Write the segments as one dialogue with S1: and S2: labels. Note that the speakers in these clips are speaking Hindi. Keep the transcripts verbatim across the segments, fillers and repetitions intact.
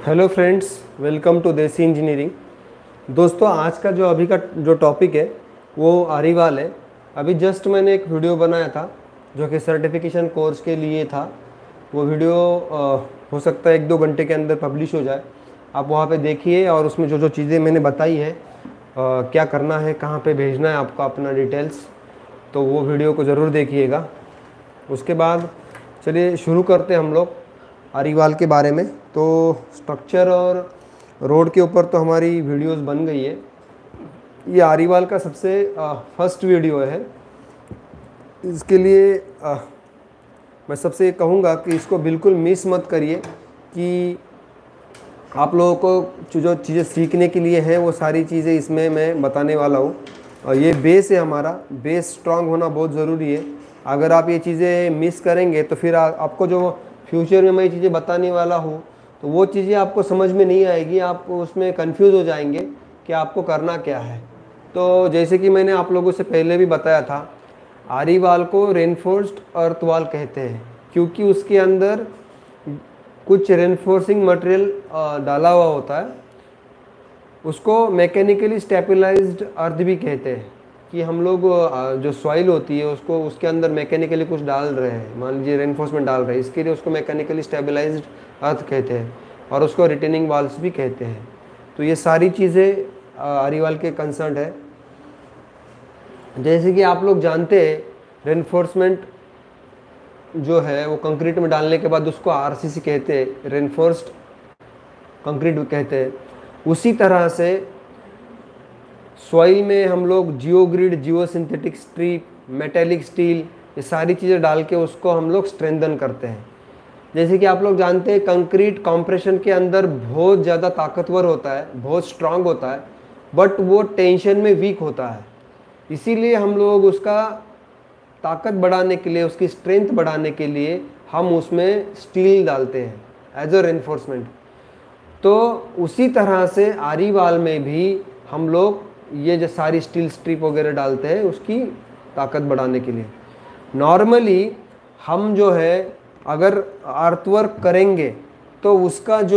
S1: Hello friends, welcome to Desi engineering. दोस्तों, आज का जो अभी का जो टॉपिक है वो आरीवाल है। अभी जस्ट मैंने एक वीडियो बनाया था जो कि सर्टिफिकेशन कोर्स के लिए था। वो वीडियो अ, हो सकता है एक दो घंटे के अंदर पब्लिश हो जाए। आप वहाँ पे देखिए और उसमें जो जो चीज़ें मैंने बताई है, अ, क्या करना है, कहाँ पे भेजना है आपका अपना डिटेल्स, तो वो वीडियो को ज़रूर देखिएगा। उसके बाद चलिए शुरू करते हैं हम लोग आरीवाल के बारे में। तो स्ट्रक्चर और रोड के ऊपर तो हमारी वीडियोस बन गई है। ये आरीवाल का सबसे फर्स्ट वीडियो है। इसके लिए आ, मैं सबसे कहूँगा कि इसको बिल्कुल मिस मत करिए कि आप लोगों को जो चीज़ें सीखने के लिए हैं वो सारी चीज़ें इसमें मैं बताने वाला हूँ। और ये बेस है हमारा, बेस स्ट्रांग होना बहुत ज़रूरी है। अगर आप ये चीज़ें मिस करेंगे तो फिर आ, आपको जो फ्यूचर में मैं ये चीज़ें बताने वाला हूँ तो वो चीज़ें आपको समझ में नहीं आएगी, आप उसमें कंफ्यूज हो जाएंगे कि आपको करना क्या है। तो जैसे कि मैंने आप लोगों से पहले भी बताया था, आरीवाल को रेनफोर्स्ड अर्थ वाल कहते हैं क्योंकि उसके अंदर कुछ रेनफोर्सिंग मटेरियल डाला हुआ होता है। उसको मैकेनिकली स्टेबलाइज्ड अर्थ भी कहते हैं कि हम लोग जो सॉइल होती है उसको उसके अंदर मैकेनिकली कुछ डाल रहे हैं, मान लीजिए रेनफोर्समेंट डाल रहे हैं, इसके लिए उसको मैकेनिकली स्टेबलाइज्ड अर्थ कहते हैं और उसको रिटेनिंग वॉल्स भी कहते हैं। तो ये सारी चीज़ें आरीवाल के कंसर्न है। जैसे कि आप लोग जानते हैं, रेनफोर्समेंट जो है वो कंक्रीट में डालने के बाद उसको आरसीसी कहते हैं, रेनफोर्स्ड कंक्रीट कहते हैं। उसी तरह से सॉइल में हम लोग geogrid, geo synthetic strip, metallic steel, ये सारी चीज़ें डाल के उसको हम लोग स्ट्रेंथन करते हैं। जैसे कि आप लोग जानते हैं, कंक्रीट कंप्रेशन के अंदर बहुत ज़्यादा ताकतवर होता है, बहुत स्ट्रांग होता है, बट वो टेंशन में वीक होता है। इसीलिए हम लोग उसका ताकत बढ़ाने के लिए, उसकी स्ट्रेंथ बढ़ाने के लिए हम उसमें स्टील डालते हैं एज अ रेनफोर्समेंट। तो उसी तरह से आरीवाल में भी हम लोग ये जो सारी स्टील स्ट्रिप वगैरह डालते हैं उसकी ताकत बढ़ाने के लिए। नॉर्मली हम जो है अगर अर्थवर्क करेंगे तो उसका जो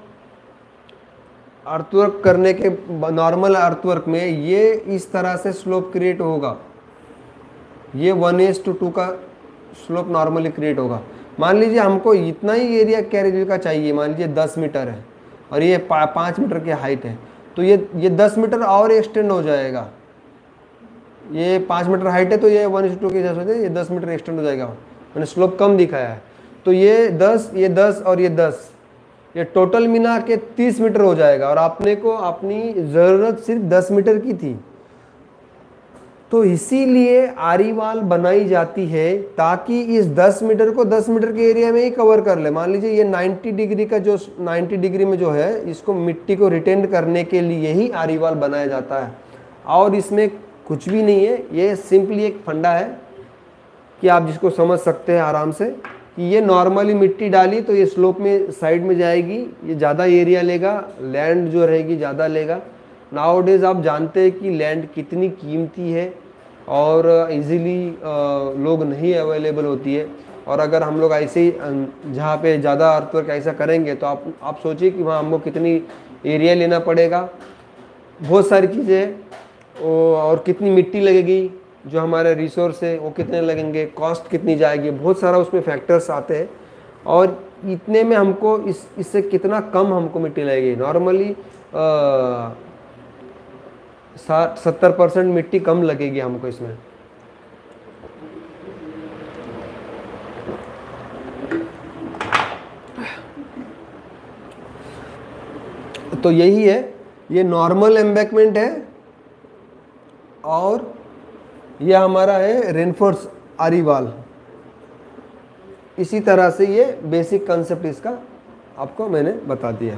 S1: अर्थवर्क करने के नॉर्मल अर्थवर्क में ये इस तरह से स्लोप क्रिएट होगा। ये वन एस टू टू का स्लोप नॉर्मली क्रिएट होगा। मान लीजिए हमको इतना ही एरिया कैरेज का चाहिए, मान लीजिए दस मीटर है और ये पा, पाँच मीटर की हाइट है, तो ये ये दस मीटर और एक्सटेंड हो जाएगा। ये पाँच मीटर हाइट है तो ये वन इस टू के हिसाब से ये दस मीटर एक्सटेंड हो जाएगा। मैंने स्लोप कम दिखाया है, तो ये दस, ये दस और ये दस, ये टोटल मिला के तीस मीटर हो जाएगा। और आपने को अपनी ज़रूरत सिर्फ दस मीटर की थी, तो इसीलिए आरीवाल बनाई जाती है ताकि इस दस मीटर को दस मीटर के एरिया में ही कवर कर ले। मान लीजिए ये नब्बे डिग्री का जो नब्बे डिग्री में जो है, इसको मिट्टी को रिटेन करने के लिए ही आरीवाल बनाया जाता है। और इसमें कुछ भी नहीं है, ये सिंपली एक फंडा है कि आप जिसको समझ सकते हैं आराम से कि ये नॉर्मली मिट्टी डाली तो ये स्लोप में साइड में जाएगी, ये ज़्यादा एरिया लेगा, लैंड जो रहेगी ज़्यादा लेगा। नाउ डेज आप जानते हैं कि लैंड कितनी कीमती है और इजीली लोग नहीं अवेलेबल होती है। और अगर हम लोग ऐसे ही जहाँ पे ज़्यादा अर्थवर्क ऐसा करेंगे तो आप आप सोचिए कि वहाँ हमको कितनी एरिया लेना पड़ेगा, बहुत सारी चीज़ें, और कितनी मिट्टी लगेगी, जो हमारे रिसोर्स है वो कितने लगेंगे, कॉस्ट कितनी जाएगी, बहुत सारा उसमें फैक्टर्स आते हैं। और इतने में हमको इस इससे कितना कम हमको मिट्टी लगेगी। नॉर्मली साठ सत्तर परसेंट मिट्टी कम लगेगी हमको इसमें। तो यही है, ये नॉर्मल एम्बैकमेंट है और ये हमारा है रेनफोर्स आरीवाल। इसी तरह से ये बेसिक कंसेप्ट इसका आपको मैंने बता दिया।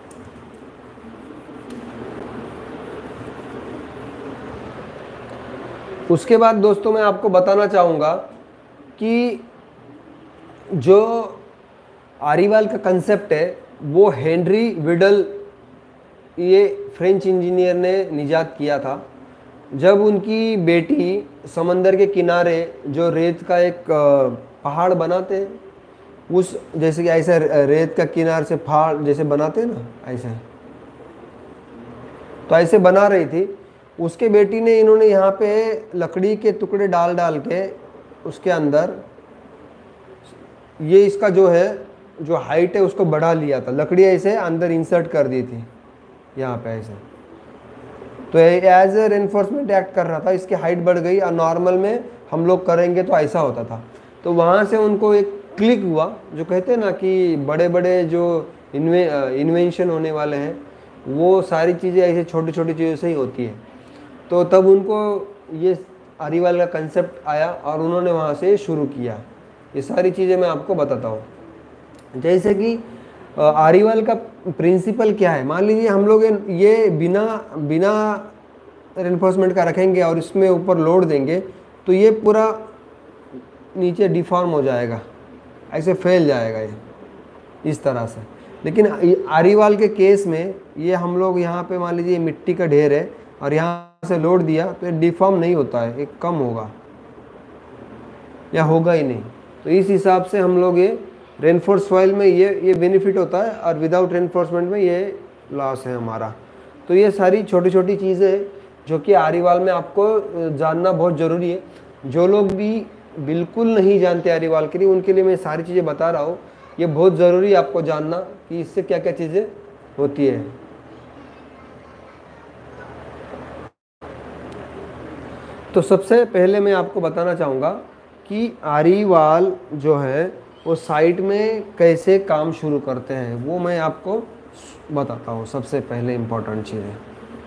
S1: उसके बाद दोस्तों मैं आपको बताना चाहूँगा कि जो आरीवाल का कंसेप्ट है वो हेनरी विडल, ये फ्रेंच इंजीनियर ने निजात किया था जब उनकी बेटी समंदर के किनारे जो रेत का एक पहाड़ बनाते हैं उस जैसे कि ऐसे रेत का किनार से फाड़ जैसे बनाते हैं ना, ऐसे तो ऐसे बना रही थी। उसके बेटी ने इन्होंने यहाँ पे लकड़ी के टुकड़े डाल डाल के उसके अंदर ये इसका जो है जो हाइट है उसको बढ़ा लिया था, लकड़ी ऐसे अंदर इंसर्ट कर दी थी यहाँ पे ऐसे, तो एज ए रेनफोर्समेंट एक्ट कर रहा था, इसकी हाइट बढ़ गई। और नॉर्मल में हम लोग करेंगे तो ऐसा होता था। तो वहाँ से उनको एक क्लिक हुआ, जो कहते हैं ना कि बड़े बड़े जो इन्वे इन्वेंशन होने वाले हैं वो सारी चीज़ें ऐसे छोटी छोटी चीज़ों से ही होती है। तो तब उनको ये आरीवाल का कंसेप्ट आया और उन्होंने वहाँ से शुरू किया। ये सारी चीज़ें मैं आपको बताता हूँ। जैसे कि आरीवाल का प्रिंसिपल क्या है, मान लीजिए हम लोग ये बिना बिना रेनफोर्समेंट का रखेंगे और इसमें ऊपर लोड देंगे तो ये पूरा नीचे डिफॉर्म हो जाएगा, ऐसे फैल जाएगा ये इस तरह से। लेकिन आरीवाल के केस में ये हम लोग यहाँ पे मान लीजिए मिट्टी का ढेर है और यहाँ से लोड दिया तो ये डिफॉर्म नहीं होता है, एक कम होगा या होगा ही नहीं। तो इस हिसाब से हम लोग ये रेनफोर्स सॉइल में ये ये बेनिफिट होता है और विदाउट रेनफोर्समेंट में ये लॉस है हमारा। तो ये सारी छोटी छोटी चीज़ें जो कि आरीवाल में आपको जानना बहुत ज़रूरी है। जो लोग भी बिल्कुल नहीं जानते आरीवाल के लिए, उनके लिए मैं सारी चीज़ें बता रहा हूँ। ये बहुत ज़रूरी है आपको जानना कि इससे क्या क्या चीज़ें होती है। तो सबसे पहले मैं आपको बताना चाहूँगा कि आरीवाल जो है वो साइट में कैसे काम शुरू करते हैं, वो मैं आपको बताता हूँ। सबसे पहले इम्पोर्टेंट चीज़ है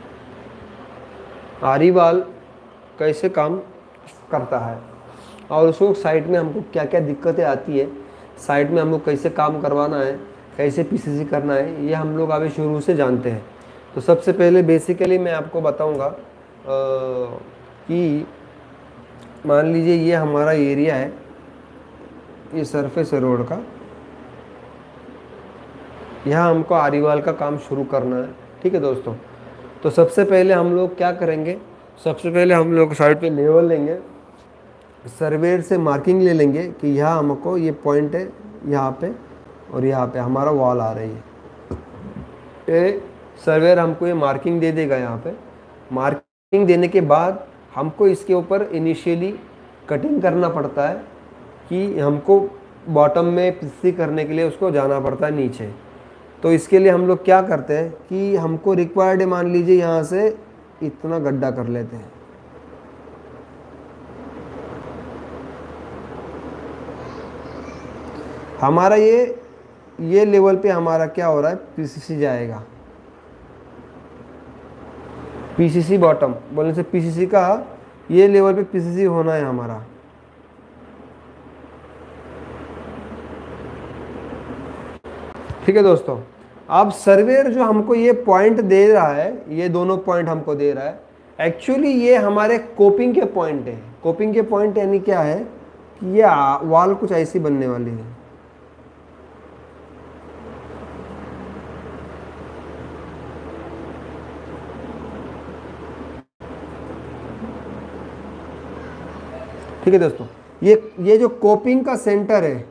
S1: आरीवाल कैसे काम करता है और उसको साइट में हमको क्या क्या दिक्कतें आती है, साइट में हमको कैसे काम करवाना है, कैसे पीसीसी करना है, ये हम लोग अभी शुरू से जानते हैं। तो सबसे पहले बेसिकली मैं आपको बताऊंगा कि मान लीजिए ये हमारा एरिया है, ये सरफेस है रोड का, यहाँ हमको आरीवाल का काम शुरू करना है। ठीक है दोस्तों, तो सबसे पहले हम लोग क्या करेंगे, सबसे पहले हम लोग साइड पे लेवल लेंगे, सर्वेयर से मार्किंग ले लेंगे कि यहाँ हमको ये पॉइंट है यहाँ पे और यहाँ पे हमारा वॉल आ रही है। ये सर्वेयर हमको ये मार्किंग दे देगा। यहाँ पे मार्किंग देने के बाद हमको इसके ऊपर इनिशियली कटिंग करना पड़ता है कि हमको बॉटम में पीसी करने के लिए उसको जाना पड़ता है नीचे। तो इसके लिए हम लोग क्या करते हैं कि हमको रिक्वायर्ड है, मान लीजिए यहाँ से इतना गड्ढा कर लेते हैं। हमारा ये ये लेवल पे हमारा क्या हो रहा है, पीसीसी जाएगा। पीसीसी बॉटम बोलने से पीसीसी का ये लेवल पे पीसीसी होना है हमारा। ठीक है दोस्तों, अब सर्वेयर जो हमको ये पॉइंट दे रहा है, ये दोनों पॉइंट हमको दे रहा है, एक्चुअली ये हमारे कोपिंग के पॉइंट है। कोपिंग के पॉइंट यानी क्या है कि ये वॉल कुछ ऐसी बनने वाली है। ठीक है दोस्तों, ये ये जो कोपिंग का सेंटर है,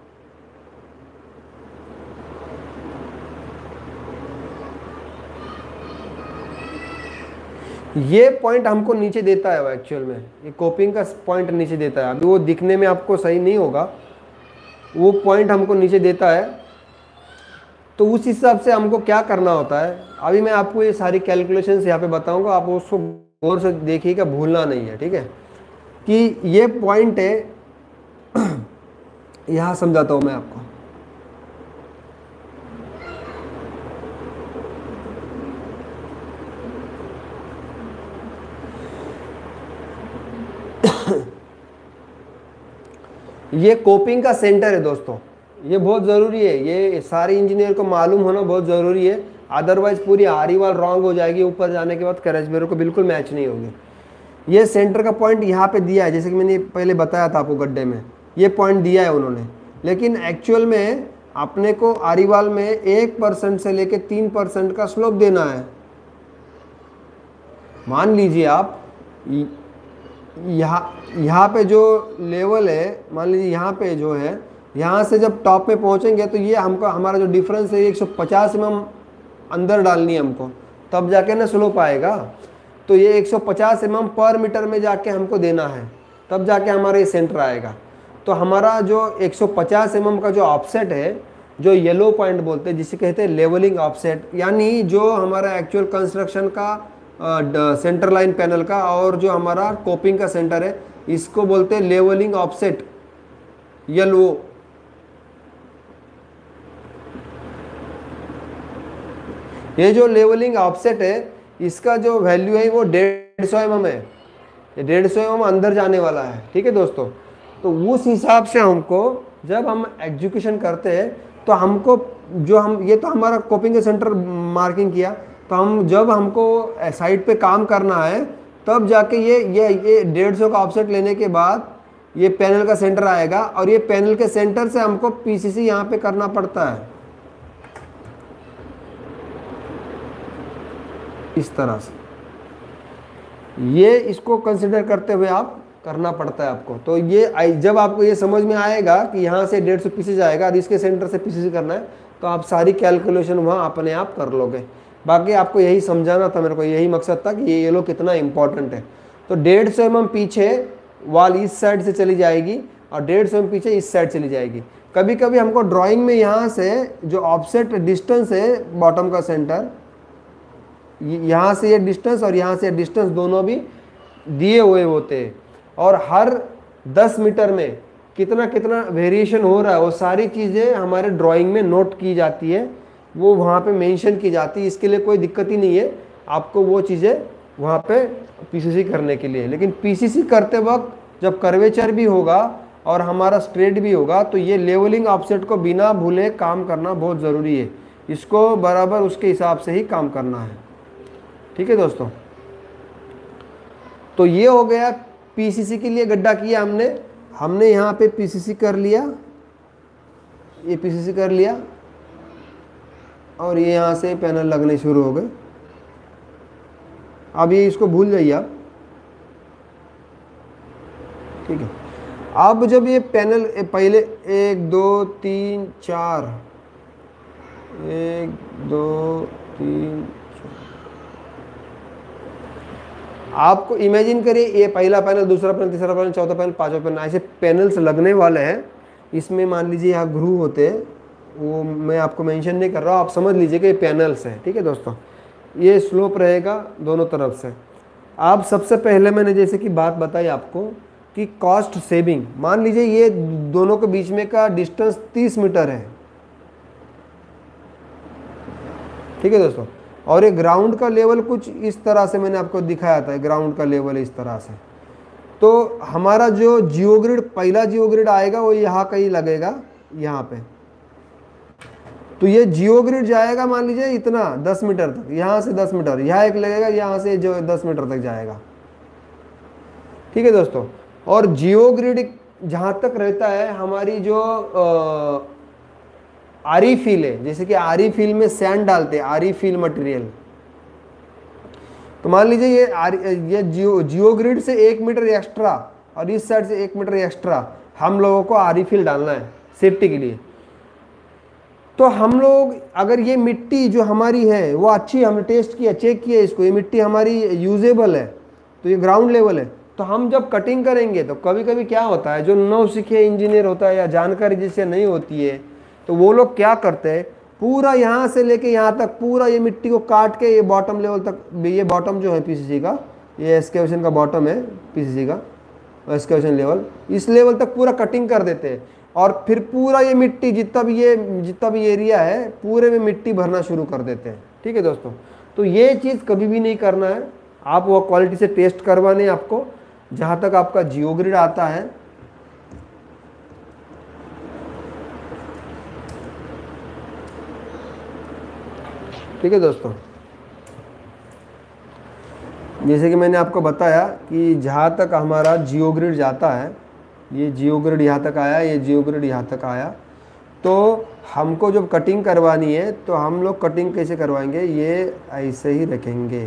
S1: ये पॉइंट हमको नीचे देता है। एक्चुअल में ये कोपिंग का पॉइंट नीचे देता है। अभी वो दिखने में आपको सही नहीं होगा, वो पॉइंट हमको नीचे देता है। तो उस हिसाब से हमको क्या करना होता है, अभी मैं आपको ये सारी कैलकुलेशंस यहाँ पे बताऊंगा, आप उसको गौर से देखिएगा, भूलना नहीं है। ठीक है, कि ये पॉइंट है, यहाँ समझाता हूँ मैं आपको। ये कोपिंग का सेंटर है दोस्तों, ये बहुत ज़रूरी है, ये सारे इंजीनियर को मालूम होना बहुत ज़रूरी है। अदरवाइज पूरी आरीवाल रॉन्ग हो जाएगी, ऊपर जाने के बाद कैरेजबेरो को बिल्कुल मैच नहीं होगी। ये सेंटर का पॉइंट यहाँ पे दिया है, जैसे कि मैंने पहले बताया था आपको गड्ढे में, ये पॉइंट दिया है उन्होंने। लेकिन एक्चुअल में अपने को आरीवाल में एक परसेंट से लेके तीन परसेंट का स्लोप देना है। मान लीजिए आप यहाँ यहाँ पे जो लेवल है, मान लीजिए यहाँ पे जो है यहाँ से जब टॉप में पहुँचेंगे तो ये हमको हमारा जो डिफरेंस है एक सौ पचास एम एम अंदर डालनी है हमको, तब जाके ना स्लोप आएगा। तो ये एक सौ पचास एम एम पर मीटर में जाके हमको देना है, तब जाके हमारा ये सेंटर आएगा। तो हमारा जो एक सौ पचास एम एम का जो ऑफसेट है, जो येलो पॉइंट बोलते हैं, जिसे कहते हैं लेवलिंग ऑफसेट, यानी जो हमारा एक्चुअल कंस्ट्रक्शन का सेंटर लाइन पैनल का और जो हमारा कोपिंग का सेंटर है, इसको बोलते हैं लेवलिंग ऑफसेट येलो। ये जो लेवलिंग ऑफसेट है, इसका जो वैल्यू है वो डेढ़ सौ एम एम है। ये डेढ़ सौ एम एम अंदर जाने वाला है, ठीक है दोस्तों। तो उस हिसाब से हमको जब हम एग्जीक्यूशन करते हैं तो हमको जो हम ये तो हमारा कोपिंग का सेंटर मार्किंग किया, तो हम जब हमको साइड पे काम करना है तब जाके ये ये ये डेढ़ सौ का ऑफसेट लेने के बाद ये पैनल का सेंटर आएगा, और ये पैनल के सेंटर से हमको पीसीसी यहाँ पे करना पड़ता है इस तरह से। ये इसको कंसिडर करते हुए आप करना पड़ता है आपको। तो ये जब आपको ये समझ में आएगा कि यहाँ से डेढ़ सौ पीसीसी जाएगा और इसके सेंटर से पीसीसी करना है, तो आप सारी कैलकुलेशन वहाँ अपने आप कर लोगे। बाकी आपको यही समझाना था, मेरे को यही मकसद था कि ये येलो कितना इंपॉर्टेंट है। तो डेढ़ सौ एम एम पीछे वाल इस साइड से चली जाएगी और डेढ़ सौ एम पीछे इस साइड चली जाएगी। कभी कभी हमको ड्राइंग में यहाँ से जो ऑफसेट डिस्टेंस है बॉटम का सेंटर, यहाँ से ये डिस्टेंस और यहाँ से डिस्टेंस दोनों भी दिए हुए होते हैं, और हर दस मीटर में कितना कितना वेरिएशन हो रहा है वो सारी चीज़ें हमारे ड्राइंग में नोट की जाती है, वो वहाँ पे मेंशन की जाती है। इसके लिए कोई दिक्कत ही नहीं है आपको वो चीज़ें वहाँ पे पीसीसी करने के लिए। लेकिन पीसीसी करते वक्त जब कर्वेचर भी होगा और हमारा स्ट्रेट भी होगा, तो ये लेवलिंग ऑफसेट को बिना भूले काम करना बहुत ज़रूरी है। इसको बराबर उसके हिसाब से ही काम करना है, ठीक है दोस्तों। तो ये हो गया पीसीसी के लिए गड्ढा किया हमने हमने यहाँ पे पीसीसी कर लिया, ये पीसीसी कर लिया, और ये यहाँ से पैनल लगने शुरू हो गए। अब ये इसको भूल जाइए आप, ठीक है। अब जब ये पैनल पहले एक दो तीन चार, एक दो तीन, आपको इमेजिन करिए ये पहला पैनल, दूसरा पैनल, तीसरा पैनल, चौथा पैनल, पांचवा पैनल, ऐसे पैनल्स लगने वाले हैं। इसमें मान लीजिए यहाँ ग्रू होते हैं, वो मैं आपको मेंशन नहीं कर रहा हूँ, आप समझ लीजिए कि ये पैनल्स हैं, ठीक है दोस्तों। ये स्लोप रहेगा दोनों तरफ से। आप सबसे पहले मैंने जैसे कि बात बताई आपको कि कॉस्ट सेविंग, मान लीजिए ये दोनों के बीच में का डिस्टेंस तीस मीटर है, ठीक है दोस्तों। और ये ग्राउंड का लेवल कुछ इस तरह से मैंने आपको दिखाया था, ग्राउंड का लेवल इस तरह से। तो हमारा जो जियो ग्रिड, पहला जियो ग्रिड आएगा वो यहाँ कहीं लगेगा, यहाँ पे। तो ये जियो ग्रिड जाएगा मान लीजिए इतना दस मीटर तक, यहाँ से दस मीटर, यहाँ एक लगेगा, यहाँ से जो दस मीटर तक जाएगा, ठीक है दोस्तों। और जियो ग्रिड जहाँ तक रहता है, हमारी जो आ, आरी फील है, जैसे कि आरी फील में सैंड डालते हैं, आरी फील मटेरियल। तो मान लीजिए ये आरी, ये जियो जियो ग्रिड से एक मीटर एक्स्ट्रा और इस साइड से एक मीटर एक्स्ट्रा हम लोगों को आरी फील डालना है सेफ्टी के लिए। तो हम लोग अगर ये मिट्टी जो हमारी है वो अच्छी, हमने टेस्ट किया, चेक किया इसको, ये मिट्टी हमारी यूजेबल है, तो ये ग्राउंड लेवल है, तो हम जब कटिंग करेंगे तो कभी कभी क्या होता है, जो नौसिखे इंजीनियर होता है या जानकारी जिससे नहीं होती है, तो वो लोग क्या करते हैं, पूरा यहाँ से लेके यहाँ तक पूरा ये मिट्टी को काट के ये बॉटम लेवल तक, ये बॉटम जो है पीसीसी का, ये एक्सकेवेशन का बॉटम है पीसीसी का एक्सकेवेशन लेवल, इस लेवल तक पूरा कटिंग कर देते हैं। और फिर पूरा ये मिट्टी जितना भी ये जितना भी एरिया है पूरे में मिट्टी भरना शुरू कर देते हैं, ठीक है दोस्तों। तो ये चीज़ कभी भी नहीं करना है, आप वो क्वालिटी से टेस्ट करवाने आपको, जहाँ तक आपका जियो ग्रिड आता है। ठीक है दोस्तों, जैसे कि मैंने आपको बताया कि जहाँ तक हमारा जियो ग्रिड जाता है, ये जियो ग्रिड यहाँ तक आया, ये जियो ग्रिड यहाँ तक आया, तो हमको जब कटिंग करवानी है तो हम लोग कटिंग कैसे करवाएंगे, ये ऐसे ही रखेंगे,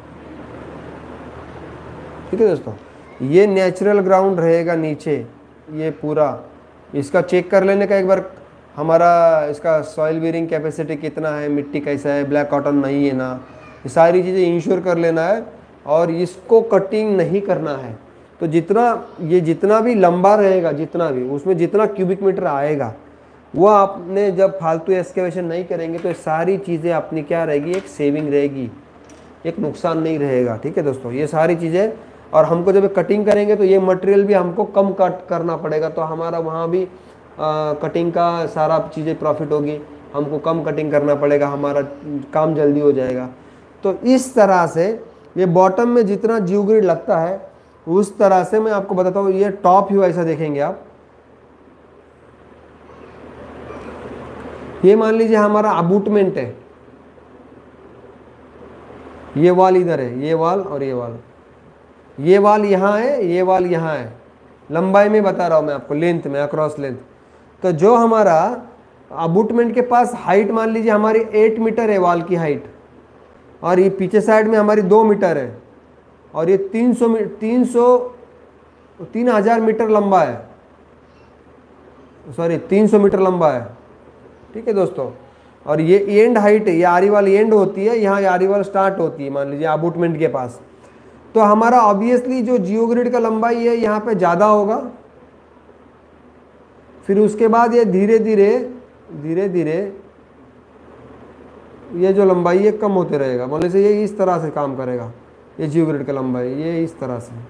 S1: ठीक है दोस्तों। ये नेचुरल ग्राउंड रहेगा नीचे, ये पूरा इसका चेक कर लेने का एक बार, हमारा इसका सॉइल बेरिंग कैपेसिटी कितना है, मिट्टी कैसा है, ब्लैक कॉटन नहीं है ना, ये सारी चीज़ें इंश्योर कर लेना है। और इसको कटिंग नहीं करना है। तो जितना ये जितना भी लंबा रहेगा, जितना भी उसमें जितना क्यूबिक मीटर आएगा, वो आपने जब फालतू एक्सकेवेशन नहीं करेंगे तो ये सारी चीज़ें अपनी क्या रहेगी, एक सेविंग रहेगी, एक नुकसान नहीं रहेगा। ठीक है दोस्तों, ये सारी चीज़ें। और हमको जब कटिंग करेंगे तो ये मटेरियल भी हमको कम कट करना पड़ेगा, तो हमारा वहाँ भी आ, कटिंग का सारा चीज़ें प्रॉफिट होगी, हमको कम कटिंग करना पड़ेगा, हमारा काम जल्दी हो जाएगा। तो इस तरह से ये बॉटम में जितना जियो ग्रिड लगता है उस तरह से मैं आपको बताता हूँ। ये टॉप व्यू ऐसा देखेंगे आप, ये मान लीजिए हमारा अबूटमेंट है, ये वाल इधर है, ये वाल और ये वाल, ये वाल यहाँ है, ये वाल यहाँ है। लंबाई में बता रहा हूँ मैं आपको, लेंथ में, अक्रॉस लेंथ। तो जो हमारा अबूटमेंट के पास हाइट मान लीजिए हमारी एट मीटर है वाल की हाइट, और ये पीछे साइड में हमारी दो मीटर है, और ये तीन सौ तीन सौ तीन हजार मीटर लंबा है, सॉरी तीन सौ मीटर लंबा है। ठीक है दोस्तों, और ये एंड हाइट है, ये आरी वाल एंड होती है, यहाँ आरी वाल स्टार्ट होती है मान लीजिए अबूटमेंट के पास। तो हमारा ऑब्वियसली जो जियो ग्रिड का लंबाई है यहाँ पे ज़्यादा होगा। फिर उसके बाद ये धीरे धीरे धीरे धीरे ये जो लंबाई है कम होते रहेगा, मान लीजिए ये इस तरह से काम करेगा, ये जियो ग्रिड का लंबाई ये इस तरह से।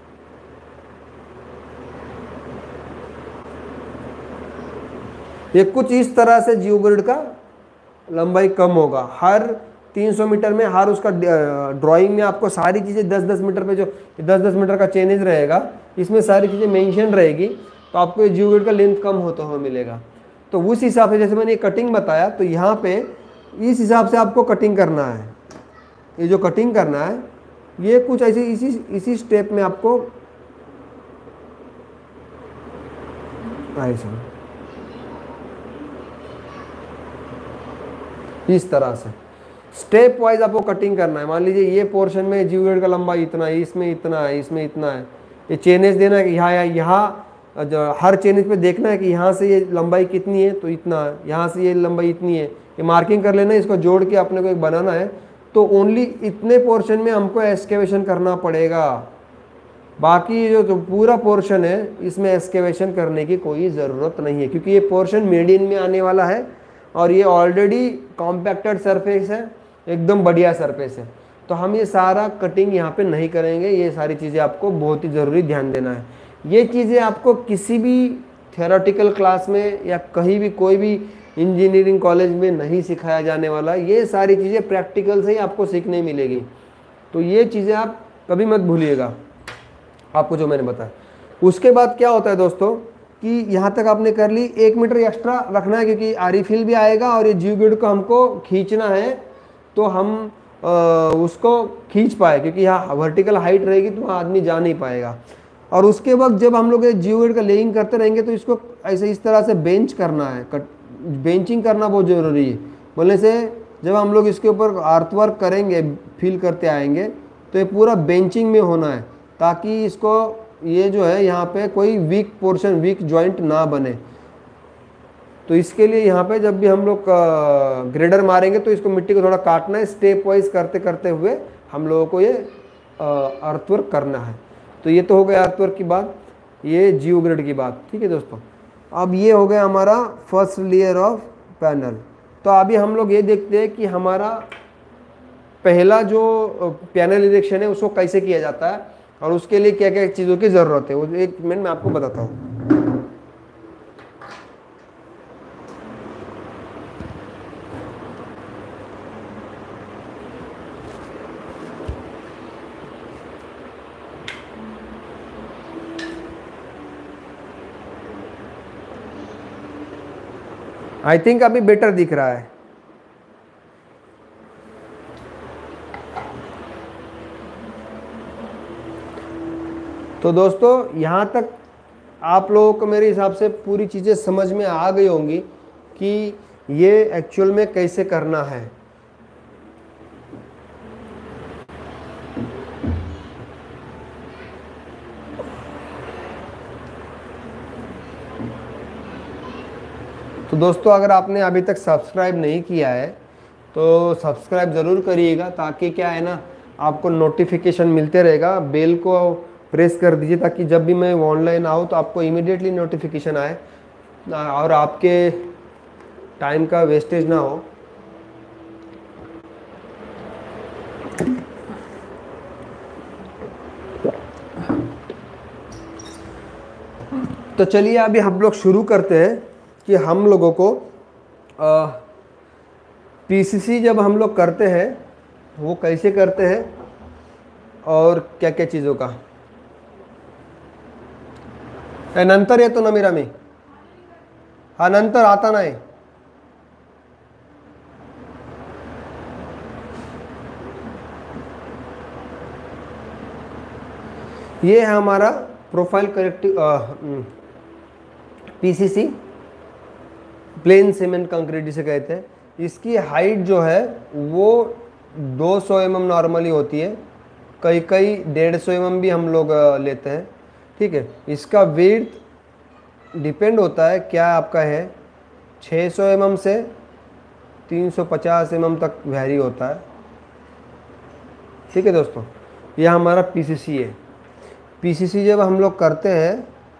S1: ये कुछ इस तरह से जियो ग्रिड का लंबाई कम होगा। हर तीन सौ मीटर में हर उसका ड्राइंग में आपको सारी चीज़ें दस दस मीटर पे जो दस दस मीटर का चेंजेस रहेगा, इसमें सारी चीज़ें मेंशन रहेगी, तो आपको जियो ग्रिड का लेंथ कम होता हुआ मिलेगा। तो उस हिसाब से जैसे मैंने ये कटिंग बताया, तो यहाँ पे इस हिसाब से आपको कटिंग करना है। ये जो कटिंग करना है ये कुछ ऐसे इसी इसी स्टेप में आपको ऐसा इस तरह से स्टेप वाइज आपको कटिंग करना है। मान लीजिए ये पोर्शन में जियो ग्रिड का लंबाई इतना है, इसमें इतना है, इसमें इतना है, ये चेनेज देना है कि यहाँ यहाँ हर चेनेज पे देखना है कि यहाँ से ये लंबाई कितनी है तो इतना है, यहाँ से ये लंबाई इतनी है, ये मार्किंग कर लेना है, इसको जोड़ के अपने को एक बनाना है। तो ओनली इतने पोर्शन में हमको एक्सकेवेशन करना पड़ेगा, बाकी जो तो पूरा पोर्शन है इसमें एक्सकेवेशन करने की कोई ज़रूरत नहीं है, क्योंकि ये पोर्शन मीडियन में आने वाला है और ये ऑलरेडी कॉम्पैक्टेड सरफेस है, एकदम बढ़िया सरफेस है। तो हम ये सारा कटिंग यहाँ पे नहीं करेंगे। ये सारी चीज़ें आपको बहुत ही ज़रूरी ध्यान देना है। ये चीज़ें आपको किसी भी थियोरेटिकल क्लास में या कहीं भी कोई भी इंजीनियरिंग कॉलेज में नहीं सिखाया जाने वाला, ये सारी चीज़ें प्रैक्टिकल से ही आपको सीखने मिलेगी। तो ये चीज़ें आप कभी मत भूलिएगा, आपको जो मैंने बताया। उसके बाद क्या होता है दोस्तों कि यहाँ तक आपने कर ली, एक मीटर एक्स्ट्रा रखना है क्योंकि आरी फिल भी आएगा और ये जियो ग्रिड को हमको खींचना है, तो हम आ, उसको खींच पाए, क्योंकि यहाँ वर्टिकल हाइट रहेगी तो वहाँ आदमी जा नहीं पाएगा। और उसके बाद जब हम लोग ये जियो ग्रिड का लेइंग करते रहेंगे तो इसको ऐसे इस तरह से बेंच करना है, कट बेंचिंग करना बहुत ज़रूरी है। बोलने से जब हम लोग इसके ऊपर आर्थवर्क करेंगे, फिल करते आएंगे, तो ये पूरा बेंचिंग में होना है, ताकि इसको ये जो है यहाँ पे कोई वीक पोर्शन, वीक जॉइंट ना बने। तो इसके लिए यहाँ पे जब भी हम लोग ग्रेडर मारेंगे तो इसको मिट्टी को थोड़ा काटना है, स्टेप वाइज करते करते हुए हम लोगों को ये अर्थवर्क करना है। तो ये तो हो गया अर्थवर्क की बात, ये जियो ग्रिड की बात। ठीक है दोस्तों, अब ये हो गया हमारा फर्स्ट लेयर ऑफ पैनल। तो अभी हम लोग ये देखते हैं कि हमारा पहला जो पैनल इरेक्शन है उसको कैसे किया जाता है और उसके लिए क्या क्या चीज़ों की ज़रूरत है, वो एक मिनट में आपको बताता हूँ। आई थिंक अभी बेटर दिख रहा है। तो दोस्तों यहाँ तक आप लोगों को मेरे हिसाब से पूरी चीज़ें समझ में आ गई होंगी कि ये एक्चुअल में कैसे करना है। दोस्तों अगर आपने अभी तक सब्सक्राइब नहीं किया है तो सब्सक्राइब ज़रूर करिएगा, ताकि क्या है ना, आपको नोटिफिकेशन मिलते रहेगा। बेल को प्रेस कर दीजिए ताकि जब भी मैं ऑनलाइन आऊँ तो आपको इमीडिएटली नोटिफिकेशन आए और आपके टाइम का वेस्टेज ना हो। तो चलिए अभी हम लोग शुरू करते हैं कि हम लोगों को पीसीसी जब हम लोग करते हैं वो कैसे करते हैं और क्या क्या चीज़ों का नंतर येतो ना मेरा मी हा नंतर आता नाही। ये है हमारा profile corrective PCC, plain cement concrete जिसे कहते हैं। इसकी हाइट जो है वो दो सौ एम एम नॉर्मली होती है, कई कई डेढ़ सौ एम एम भी हम लोग लेते हैं, ठीक है। इसका वेट डिपेंड होता है क्या आपका है, छः सौ एम एम से तीन सौ पचास एम एम तक वैरी होता है, ठीक है दोस्तों। यह हमारा पीसीसी है। पीसीसी जब हम लोग करते हैं,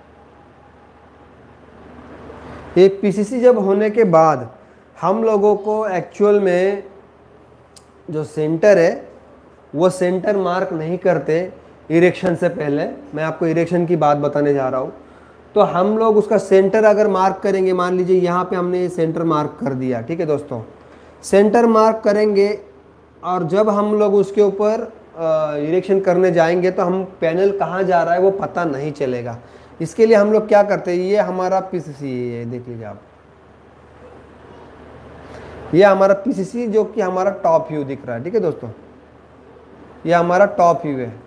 S1: ये पीसीसी जब होने के बाद हम लोगों को एक्चुअल में जो सेंटर है वो सेंटर मार्क नहीं करते इरेक्शन से पहले। मैं आपको इरेक्शन की बात बताने जा रहा हूँ। तो हम लोग उसका सेंटर अगर मार्क करेंगे, मान लीजिए यहाँ पे हमने सेंटर मार्क कर दिया, ठीक है दोस्तों। सेंटर मार्क करेंगे और जब हम लोग उसके ऊपर इरेक्शन करने जाएंगे तो हम पैनल कहाँ जा रहा है वो पता नहीं चलेगा। इसके लिए हम लोग क्या करते हैं, ये हमारा पीसीसी है, देख लीजिए आप, ये हमारा पीसीसी जो कि हमारा टॉप व्यू दिख रहा है, ठीक है दोस्तों। ये हमारा टॉप व्यू है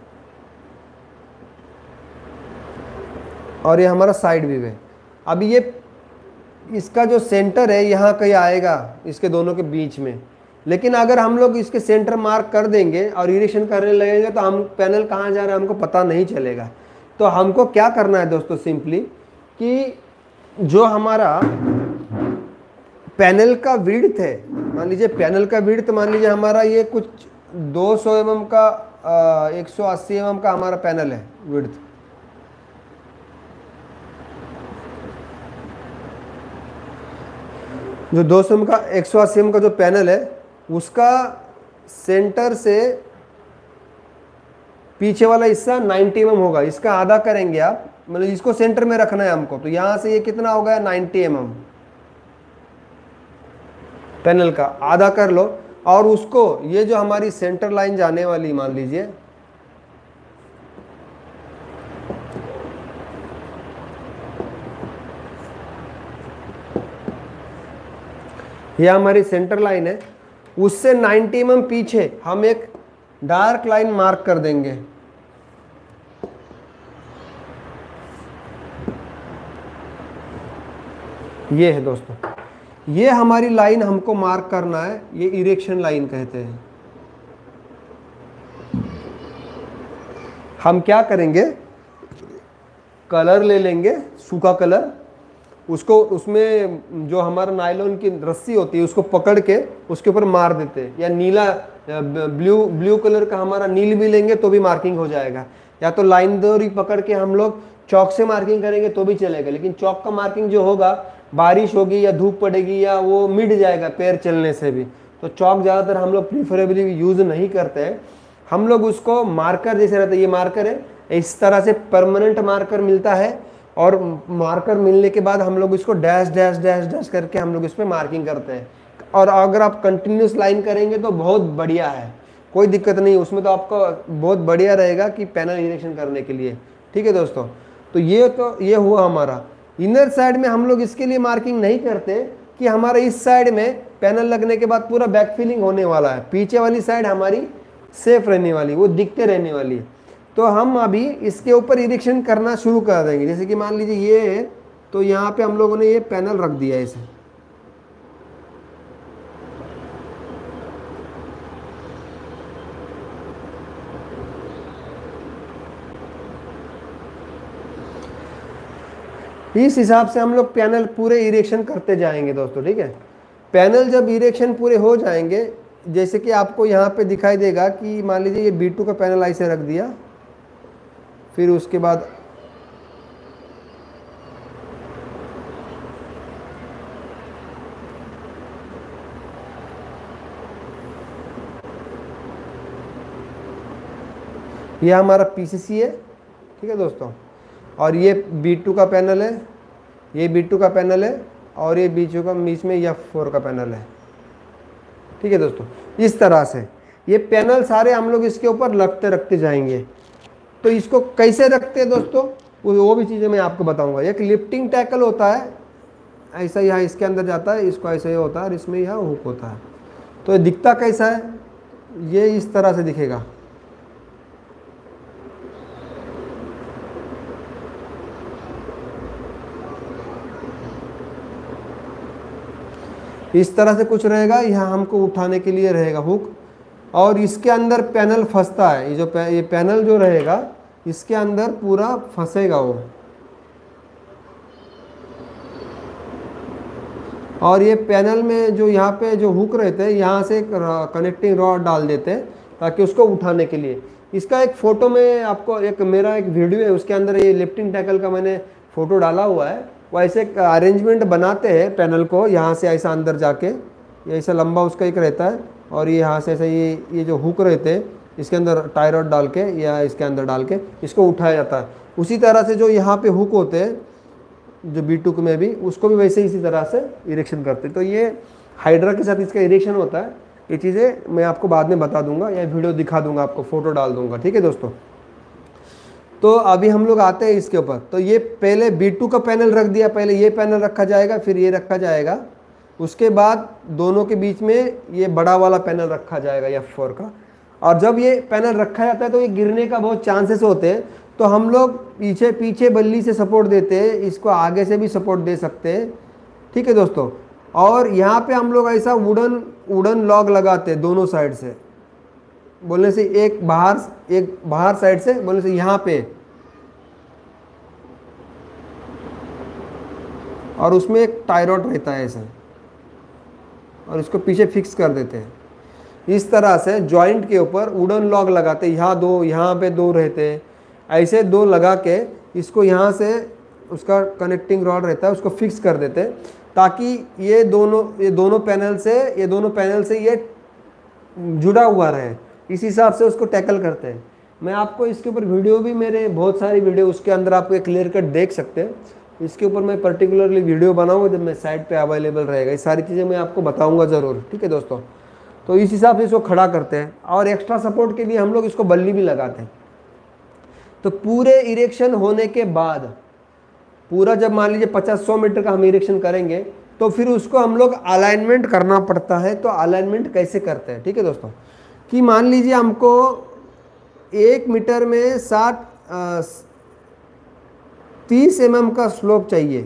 S1: और ये हमारा साइड व्यू है। अब ये इसका जो सेंटर है यहाँ कहीं आएगा इसके दोनों के बीच में, लेकिन अगर हम लोग इसके सेंटर मार्क कर देंगे और इरेक्शन करने लगेंगे तो हम पैनल कहाँ जा रहा है हमको पता नहीं चलेगा। तो हमको क्या करना है दोस्तों, सिंपली कि जो हमारा पैनल का विड्थ है, मान लीजिए पैनल का विड्थ मान लीजिए हमारा ये कुछ दो सौ एम एम का एक सौ अस्सी एम एम का हमारा पैनल है विड्थ। जो दो सौ एम का एक सौ अस्सी एम का जो पैनल है उसका सेंटर से पीछे वाला हिस्सा नब्बे एम एम होगा। इसका आधा करेंगे आप, मतलब इसको सेंटर में रखना है हमको, तो यहां से ये कितना हो गया नब्बे एम एम पैनल का आधा कर लो। और उसको ये जो हमारी सेंटर लाइन जाने वाली, मान लीजिए ये हमारी सेंटर लाइन है, उससे नब्बे एम एम पीछे हम एक डार्क लाइन मार्क कर देंगे। ये है दोस्तों, ये हमारी लाइन हमको मार्क करना है, ये इरेक्शन लाइन कहते हैं। हम क्या करेंगे, कलर ले लेंगे, सूखा कलर, उसको उसमें जो हमारा नायलॉन की रस्सी होती है उसको पकड़ के उसके ऊपर मार देते हैं। या नीला ब्लू ब्लू कलर का हमारा नील भी लेंगे तो भी मार्किंग हो जाएगा, या तो लाइन डोरी पकड़ के हम लोग चौक से मार्किंग करेंगे तो भी चलेगा। लेकिन चौक का मार्किंग जो होगा, बारिश होगी या धूप पड़ेगी या वो मिट जाएगा पैर चलने से भी, तो चौक ज़्यादातर हम लोग प्रीफरेबली यूज़ नहीं करते हैं। हम लोग उसको मार्कर जैसे रहता है, ये मार्कर है, इस तरह से परमानेंट मार्कर मिलता है और मार्कर मिलने के बाद हम लोग इसको डैश डैश डैश डैश करके हम लोग इस पर मार्किंग करते हैं। और अगर आप कंटिन्यूस लाइन करेंगे तो बहुत बढ़िया है, कोई दिक्कत नहीं, उसमें तो आपको बहुत बढ़िया रहेगा कि पैनल इरेक्शन करने के लिए, ठीक है दोस्तों। तो ये तो ये हुआ हमारा इनर साइड में। हम लोग इसके लिए मार्किंग नहीं करते कि हमारा इस साइड में पैनल लगने के बाद पूरा बैक फिलिंग होने वाला है, पीछे वाली साइड हमारी सेफ रहने वाली, वो दिखते रहने वाली है। तो हम अभी इसके ऊपर इरेक्शन करना शुरू कर देंगे। जैसे कि मान लीजिए ये है, तो यहाँ पे हम लोगों ने ये पैनल रख दिया है इसे, इस हिसाब से हम लोग पैनल पूरे इरेक्शन करते जाएंगे दोस्तों, ठीक है। पैनल जब इरेक्शन पूरे हो जाएंगे, जैसे कि आपको यहाँ पे दिखाई देगा कि मान लीजिए ये बी टू का पैनल ऐसे रख दिया, फिर उसके बाद ये हमारा पीसीसी है, ठीक है दोस्तों, और ये बी टू का पैनल है, ये बी टू का पैनल है, और ये बी टू का बीच में एफ फोर का पैनल है, ठीक है दोस्तों। इस तरह से ये पैनल सारे हम लोग इसके ऊपर रखते रखते जाएंगे। तो इसको कैसे रखते हैं दोस्तों, वो भी चीज़ें मैं आपको बताऊंगा। एक लिफ्टिंग टैकल होता है, ऐसा यहाँ इसके अंदर जाता है, इसको ऐसे ही होता है, और इसमें यहाँ हुक होता है। तो ये दिखता कैसा है, ये इस तरह से दिखेगा। इस तरह से कुछ रहेगा, यहाँ हमको उठाने के लिए रहेगा हुक, और इसके अंदर पैनल फंसता है। ये जो पै, ये पैनल जो रहेगा इसके अंदर पूरा फंसेगा वो, और ये पैनल में जो यहाँ पे जो हुक रहते हैं, यहाँ से कनेक्टिंग रॉड डाल देते हैं ताकि उसको उठाने के लिए। इसका एक फ़ोटो में आपको, एक मेरा एक वीडियो है उसके अंदर ये लिफ्टिंग टैकल का मैंने फ़ोटो डाला हुआ है। वो ऐसे अरेंजमेंट बनाते हैं पैनल को, यहाँ से ऐसा अंदर जाके, ये ऐसा लंबा उसका एक रहता है, और ये यहाँ से ऐसा ये ये जो हुक रहते हैं इसके अंदर टाई रॉड डाल के या इसके अंदर डाल के इसको उठाया जाता है। उसी तरह से जो यहाँ पे हुक होते हैं जो बी टू में भी, उसको भी वैसे इसी तरह से इरेक्शन करते हैं। तो ये हाइड्रा के साथ इसका इरेक्शन होता है। ये चीज़ें मैं आपको बाद में बता दूंगा या वीडियो दिखा दूंगा, आपको फ़ोटो डाल दूंगा, ठीक है दोस्तों। तो अभी हम लोग आते हैं इसके ऊपर। तो ये पहले बी टू का पैनल रख दिया, पहले ये पैनल रखा जाएगा, फिर ये रखा जाएगा, उसके बाद दोनों के बीच में ये बड़ा वाला पैनल रखा जाएगा एफ फोर का। और जब ये पैनल रखा जाता है तो ये गिरने का बहुत चांसेस होते हैं, तो हम लोग पीछे पीछे बल्ली से सपोर्ट देते हैं, इसको आगे से भी सपोर्ट दे सकते हैं, ठीक है दोस्तों। और यहाँ पे हम लोग ऐसा वुडन वुडन लॉग लगाते हैं दोनों साइड से, बोलने से एक बाहर एक बाहर साइड से, बोलने से यहाँ पे, और उसमें एक टाई रॉड रहता है ऐसा, और इसको पीछे फिक्स कर देते हैं। इस तरह से जॉइंट के ऊपर वुडन लॉग लगाते हैं, यहाँ दो, यहाँ पे दो रहते हैं, ऐसे दो लगा के इसको यहाँ से उसका कनेक्टिंग रॉड रहता है उसको फिक्स कर देते हैं, ताकि ये दोनों ये दोनों पैनल से ये दोनों पैनल से ये जुड़ा हुआ रहे। इस हिसाब से उसको टैकल करते हैं। मैं आपको इसके ऊपर वीडियो भी, मेरे बहुत सारी वीडियो उसके अंदर आप क्लियर कट देख सकते हैं। इसके ऊपर मैं पर्टिकुलरली वीडियो बनाऊंगा जब मैं साइट पे अवेलेबल रहेगा, ये सारी चीज़ें मैं आपको बताऊंगा ज़रूर, ठीक है दोस्तों। तो इस हिसाब से इसको खड़ा करते हैं, और एक्स्ट्रा सपोर्ट के लिए हम लोग इसको बल्ली भी लगाते हैं। तो पूरे इरेक्शन होने के बाद, पूरा जब मान लीजिए पचास सौ मीटर का हम इरेक्शन करेंगे, तो फिर उसको हम लोग अलाइनमेंट करना पड़ता है। तो अलाइनमेंट कैसे करते हैं, ठीक है दोस्तों, कि मान लीजिए हमको एक मीटर में साठ तीस एम एम का स्लोप चाहिए।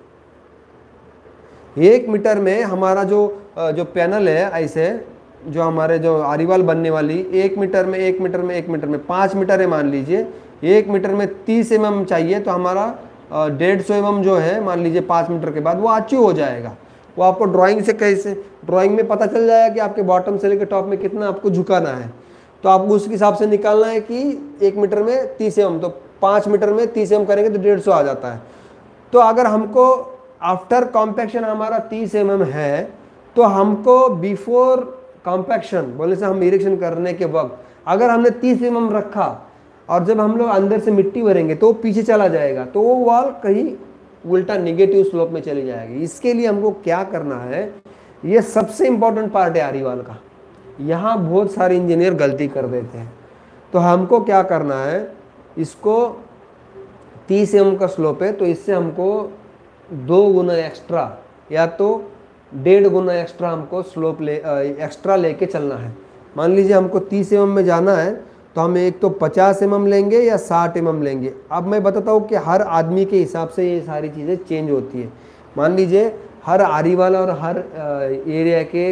S1: एक मीटर में हमारा जो जो पैनल है, ऐसे जो हमारे जो आरीवाल बनने वाली, एक मीटर में एक मीटर में एक मीटर में पाँच मीटर है मान लीजिए, एक मीटर में तीस एम एम चाहिए, तो हमारा डेढ़ सौ एम एम जो है मान लीजिए पाँच मीटर के बाद वो अचीव हो जाएगा। वो आपको ड्राइंग से कैसे, ड्राइंग में पता चल जाएगा कि आपके बॉटम से लेकर टॉप में कितना आपको झुकाना है। तो आपको उसके हिसाब से निकालना है कि एक मीटर में तीस एम एम, तो पाँच मीटर में तीस एम एम करेंगे तो डेढ़ सौ आ जाता है। तो अगर हमको आफ्टर कॉम्पैक्शन हमारा तीस एम एम है, तो हमको बिफोर कॉम्पैक्शन बोलने से हम इरेक्शन करने के वक्त अगर हमने तीस एम एम रखा, और जब हम लोग अंदर से मिट्टी भरेंगे तो पीछे चला जाएगा, तो वो वॉल कहीं उल्टा निगेटिव स्लोप में चली जाएगी। इसके लिए हमको क्या करना है, ये सबसे इंपॉर्टेंट पार्ट है आरीवाल का। यहाँ बहुत सारे इंजीनियर गलती कर देते हैं। तो हमको क्या करना है, इसको तीस एम का स्लोप है, तो इससे हमको दो गुना एक्स्ट्रा या तो डेढ़ गुना एक्स्ट्रा हमको स्लोप ले एक्स्ट्रा लेके चलना है। मान लीजिए हमको तीस एम में जाना है, तो हम एक तो पचास एम एम लेंगे या साठ एम एम लेंगे। अब मैं बताता हूँ कि हर आदमी के हिसाब से ये सारी चीज़ें चेंज होती है। मान लीजिए हर आरीवाला और हर एरिया के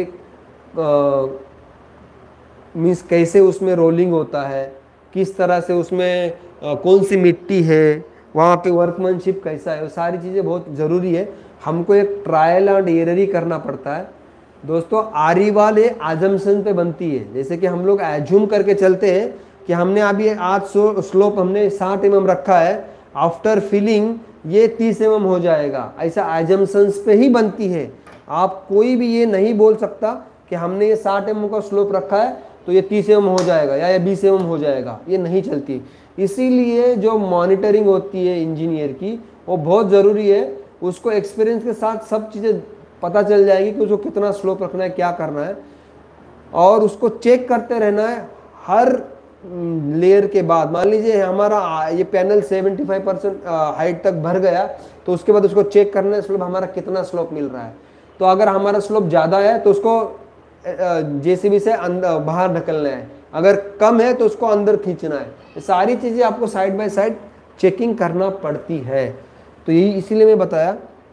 S1: मीन्स कैसे उसमें रोलिंग होता है, किस तरह से उसमें आ, कौन सी मिट्टी है, वहाँ पे वर्कमैनशिप कैसा है, वो सारी चीज़ें बहुत ज़रूरी है। हमको एक ट्रायल एंड एरर ही करना पड़ता है दोस्तों। आरीवाल ये आजम्पशन पे बनती है, जैसे कि हम लोग एज्यूम करके चलते हैं कि हमने अभी आज स्लोप हमने साठ एम एम रखा है, आफ्टर फिलिंग ये तीस एम एम हो जाएगा, ऐसा एजम्पशंस पे ही बनती है। आप कोई भी ये नहीं बोल सकता कि हमने ये साठ एम एम का स्लोप रखा है तो ये तीस एम एम हो जाएगा या ये बीस एम एम हो जाएगा, ये नहीं चलती। इसीलिए जो मॉनिटरिंग होती है इंजीनियर की वो बहुत ज़रूरी है। उसको एक्सपीरियंस के साथ सब चीज़ें पता चल जाएगी कि उसको कितना स्लोप रखना है, क्या करना है, और उसको चेक करते रहना है हर लेयर के बाद। मान लीजिए हमारा ये पैनल पचहत्तर परसेंट हाइट तक भर गया तो उसके बाद उसको चेक करना है स्लोप हमारा कितना स्लोप मिल रहा है। तो अगर हमारा स्लोप ज़्यादा है तो उसको जेसीबी से अंदर बाहर ढकलना है, अगर कम है तो उसको अंदर खींचना है। ये सारी चीज़ें आपको साइड बाय साइड चेकिंग करना पड़ती है। तो यही इसीलिए मैं बताया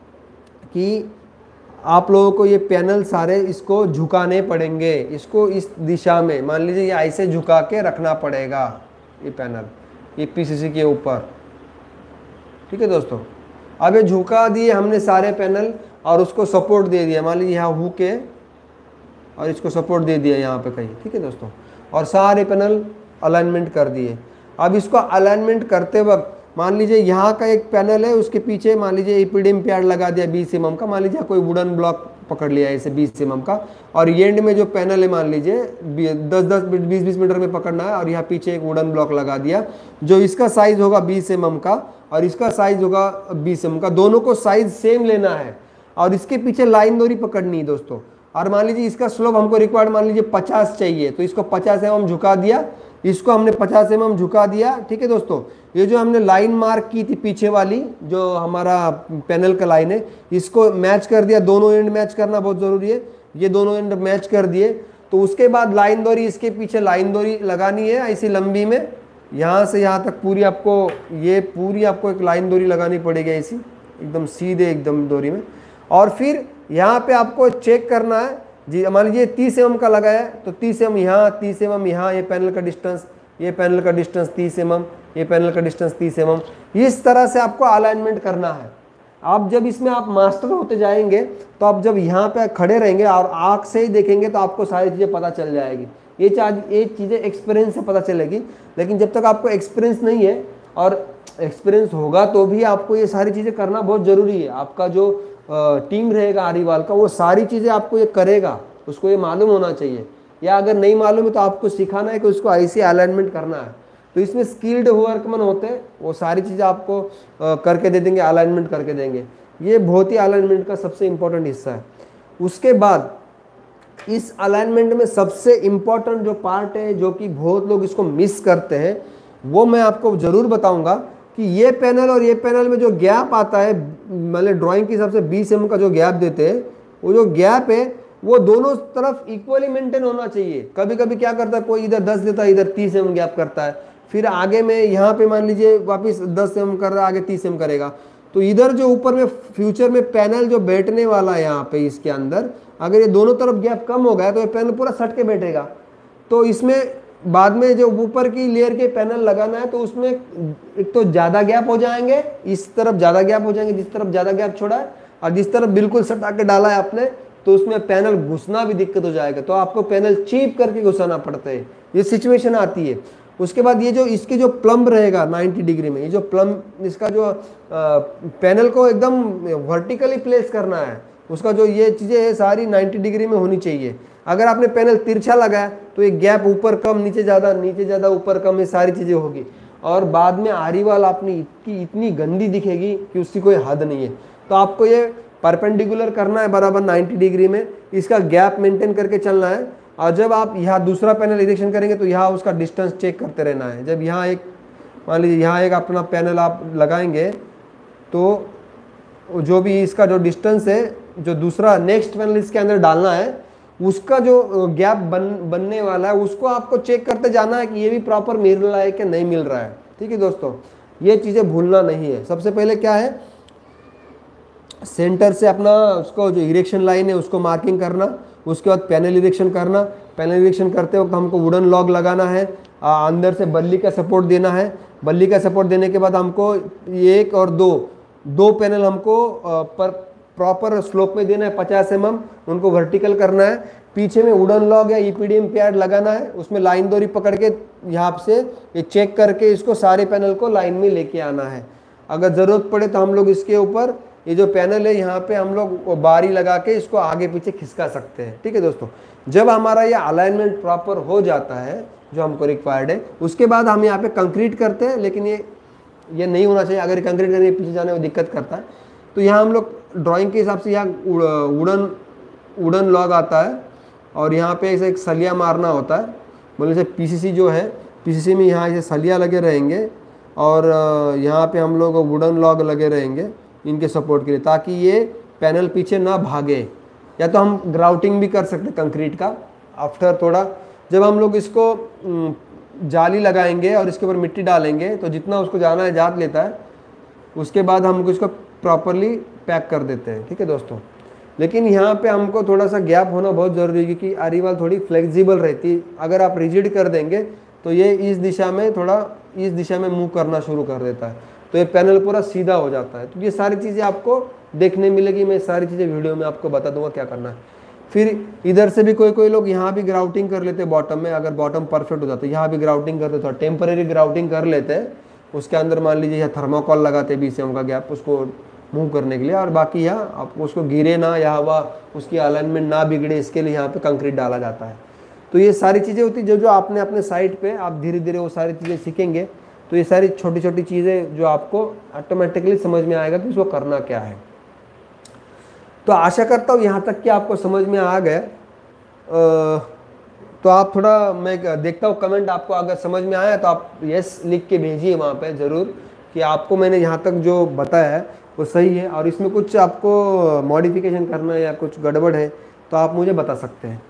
S1: कि आप लोगों को ये पैनल सारे इसको झुकाने पड़ेंगे, इसको इस दिशा में, मान लीजिए ये ऐसे झुका के रखना पड़ेगा ये पैनल ये पीसीसी के ऊपर। ठीक है दोस्तों, अब ये झुका दिए हमने सारे पैनल और उसको सपोर्ट दे दिया, मान लीजिए यहाँ हुक है और इसको सपोर्ट दे दिया यहाँ पे कहीं। ठीक है दोस्तों, और सारे पैनल अलाइनमेंट कर दिए। अब इसको अलाइनमेंट करते वक्त मान लीजिए यहाँ का एक पैनल है, उसके पीछे मान लीजिए ईपीडीएम पैड लगा दिया बीस एम एम का, मान लीजिए कोई वुडन ब्लॉक पकड़ लिया ऐसे बीस एम एम का, और एंड में जो पैनल है मान लीजिए दस दस बीस बीस मीटर में पकड़ना है, और यहाँ पीछे एक वुडन ब्लॉक लगा दिया जो इसका साइज होगा बीस एम एम का और इसका साइज होगा बीस एम एम का, दोनों को साइज सेम लेना है और इसके पीछे लाइन दोरी पकड़नी है दोस्तों। और मान लीजिए इसका स्लोप हमको रिक्वायर्ड मान लीजिए पचास चाहिए, तो इसको पचास एम एम झुका दिया, इसको हमने पचास एम एम झुका दिया। ठीक है दोस्तों, ये जो हमने लाइन मार्क की थी पीछे वाली जो हमारा पैनल का लाइन है, इसको मैच कर दिया, दोनों एंड मैच करना बहुत ज़रूरी है। ये दोनों एंड मैच कर दिए तो उसके बाद लाइन दोरी, इसके पीछे लाइन दोरी लगानी है ऐसी लंबी में, यहाँ से यहाँ तक पूरी आपको ये पूरी आपको एक लाइन दोरी लगानी पड़ेगी ऐसी एकदम सीधे एकदम दोरी में। और फिर यहाँ पे आपको चेक करना है जी, मान लीजिए तीस एम एम का लगा है तो तीस एम एम यहाँ, तीस एम एम यहाँ, ये पैनल का डिस्टेंस, ये पैनल का डिस्टेंस तीस एम एम, ये पैनल का डिस्टेंस तीस एम एम, इस तरह से आपको अलाइनमेंट करना है। आप जब इसमें आप मास्टर होते जाएंगे तो आप जब यहाँ पे खड़े रहेंगे और आँख से ही देखेंगे तो आपको सारी चीज़ें पता चल जाएगी। ये चार्ज ये चीज़ें एक्सपीरियंस से पता चलेगी, लेकिन जब तक आपको एक्सपीरियंस नहीं है, और एक्सपीरियंस होगा तो भी आपको ये सारी चीज़ें करना बहुत ज़रूरी है। आपका जो टीम रहेगा आरीवाल का वो सारी चीज़ें आपको ये करेगा, उसको ये मालूम होना चाहिए, या अगर नहीं मालूम है तो आपको सिखाना है कि उसको ऐसे अलाइनमेंट करना है। तो इसमें स्किल्ड वर्कमैन होते हैं, वो सारी चीज़ें आपको करके दे देंगे, अलाइनमेंट करके देंगे। ये बहुत ही अलाइनमेंट का सबसे इम्पोर्टेंट हिस्सा है। उसके बाद इस अलाइनमेंट में सबसे इम्पोर्टेंट जो पार्ट है जो कि बहुत लोग इसको मिस करते हैं, वो मैं आपको ज़रूर बताऊँगा कि ये पैनल और ये पैनल में जो गैप आता है, मतलब ड्राइंग के हिसाब से बीस एम एम का जो गैप देते हैं, वो जो गैप है वो दोनों तरफ इक्वली मेंटेन होना चाहिए। कभी कभी क्या करता है, कोई इधर दस देता है, इधर तीस एम एम गैप करता है, फिर आगे में यहाँ पे मान लीजिए वापस दस एम एम कर रहा है, आगे तीस एम एम करेगा। तो इधर जो ऊपर में फ्यूचर में पैनल जो बैठने वाला है यहाँ पे इसके अंदर, अगर ये दोनों तरफ गैप कम हो गया तो ये पैनल पूरा सट के बैठेगा। तो इसमें बाद में जो ऊपर की लेयर के पैनल लगाना है तो उसमें एक तो ज़्यादा गैप हो जाएंगे, इस तरफ ज़्यादा गैप हो जाएंगे जिस तरफ ज़्यादा गैप छोड़ा है, और जिस तरफ बिल्कुल सटा के डाला है आपने तो उसमें पैनल घुसना भी दिक्कत हो जाएगा, तो आपको पैनल चीप करके घुसाना पड़ता है, ये सिचुएशन आती है। उसके बाद ये जो इसके जो प्लम्ब रहेगा नब्बे डिग्री में, ये जो प्लम्ब इसका जो आ, पैनल को एकदम वर्टिकली प्लेस करना है, उसका जो ये चीज़ें है सारी नब्बे डिग्री में होनी चाहिए। अगर आपने पैनल तिरछा लगाया तो ये गैप ऊपर कम, नीचे ज़्यादा, नीचे ज़्यादा, ऊपर कम, ये सारी चीज़ें होगी, और बाद में आरीवाल अपनी इतनी इतनी गंदी दिखेगी कि उसकी कोई हद नहीं है। तो आपको ये परपेंडिकुलर करना है बराबर नब्बे डिग्री में, इसका गैप मेंटेन करके चलना है। और जब आप यहाँ दूसरा पैनल इरेक्शन करेंगे तो यहाँ उसका डिस्टेंस चेक करते रहना है। जब यहाँ एक मान लीजिए यहाँ एक अपना पैनल आप लगाएंगे तो जो भी इसका जो डिस्टेंस है, जो दूसरा नेक्स्ट पैनल इसके अंदर डालना है, उसका जो गैप बन बनने वाला है उसको आपको चेक करते जाना है कि ये भी प्रॉपर मिल रहा है कि नहीं मिल रहा है। ठीक है दोस्तों, ये चीज़ें भूलना नहीं है। सबसे पहले क्या है, सेंटर से अपना उसको जो इरेक्शन लाइन है उसको मार्किंग करना, उसके बाद पैनल इरेक्शन करना, पैनल इरेक्शन करते वक्त हमको वुडन लॉग लगाना है, आ, अंदर से बल्ली का सपोर्ट देना है। बल्ली का सपोर्ट देने के बाद हमको एक और दो दो पैनल हमको आ, पर प्रॉपर स्लोप में देना है, पचास एम एम उनको वर्टिकल करना है। पीछे में वुडन लॉग या ईपीडीएम पैड लगाना है, उसमें लाइन डोरी पकड़ के यहाँ से ये चेक करके इसको सारे पैनल को लाइन में लेके आना है। अगर ज़रूरत पड़े तो हम लोग इसके ऊपर ये जो पैनल है यहाँ पे हम लोग बारी लगा के इसको आगे पीछे खिसका सकते हैं। ठीक है दोस्तों, जब हमारा ये अलाइनमेंट प्रॉपर हो जाता है जो हमको रिक्वायर्ड है, उसके बाद हम यहाँ पे कंक्रीट करते हैं। लेकिन ये ये नहीं होना चाहिए, अगर कंक्रीट करके पीछे जाने में दिक्कत करता है तो यहाँ हम लोग ड्राइंग के हिसाब से यहाँ वुडन वुडन लॉग आता है और यहाँ पे ऐसे एक सलिया मारना होता है। बोले से पीसीसी जो है, पीसीसी में यहाँ ऐसे सलिया लगे रहेंगे और यहाँ पे हम लोग वुडन लॉग लगे रहेंगे इनके सपोर्ट के लिए, ताकि ये पैनल पीछे ना भागे। या तो हम ग्राउटिंग भी कर सकते हैं कंक्रीट का आफ्टर थोड़ा, जब हम लोग इसको जाली लगाएंगे और इसके ऊपर मिट्टी डालेंगे तो जितना उसको जाना है जात लेता है, उसके बाद हम इसको प्रॉपरली पैक कर देते हैं। ठीक है दोस्तों, लेकिन यहाँ पे हमको थोड़ा सा गैप होना बहुत ज़रूरी है क्योंकि अरीवाल थोड़ी फ्लेक्सिबल रहती है। अगर आप रिजिड कर देंगे तो ये इस दिशा में थोड़ा इस दिशा में मूव करना शुरू कर देता है, तो ये पैनल पूरा सीधा हो जाता है। तो ये सारी चीज़ें आपको देखने मिलेगी, मैं सारी चीज़ें वीडियो में आपको बता दूंगा क्या करना है। फिर इधर से भी कोई कोई लोग यहाँ भी ग्राउटिंग कर लेते हैं बॉटम में, अगर बॉटम परफेक्ट हो जाता है यहाँ भी ग्राउटिंग करते हैं, टेम्परेरी ग्राउटिंग कर लेते हैं। उसके अंदर मान लीजिए यहाँ थर्माकोल लगाते हैं बीस एम का गैप उसको मूव करने के लिए, और बाकी यहाँ आपको उसको गिरे ना या हवा उसकी अलाइनमेंट ना बिगड़े इसके लिए यहाँ पे कंक्रीट डाला जाता है। तो ये सारी चीज़ें होती है जो जो आपने अपने साइट पे आप धीरे धीरे वो सारी चीज़ें सीखेंगे तो ये सारी छोटी छोटी चीज़ें जो आपको ऑटोमेटिकली समझ में आएगा कि इसको करना क्या है। तो आशा करता हूँ यहाँ तक कि आपको समझ में आ गया। तो आप थोड़ा, मैं देखता हूँ कमेंट, आपको अगर समझ में आया तो आप यस लिख के भेजिए वहाँ पे ज़रूर कि आपको मैंने यहाँ तक जो बताया है वो सही है, और इसमें कुछ आपको मॉडिफिकेशन करना है या कुछ गड़बड़ है तो आप मुझे बता सकते हैं।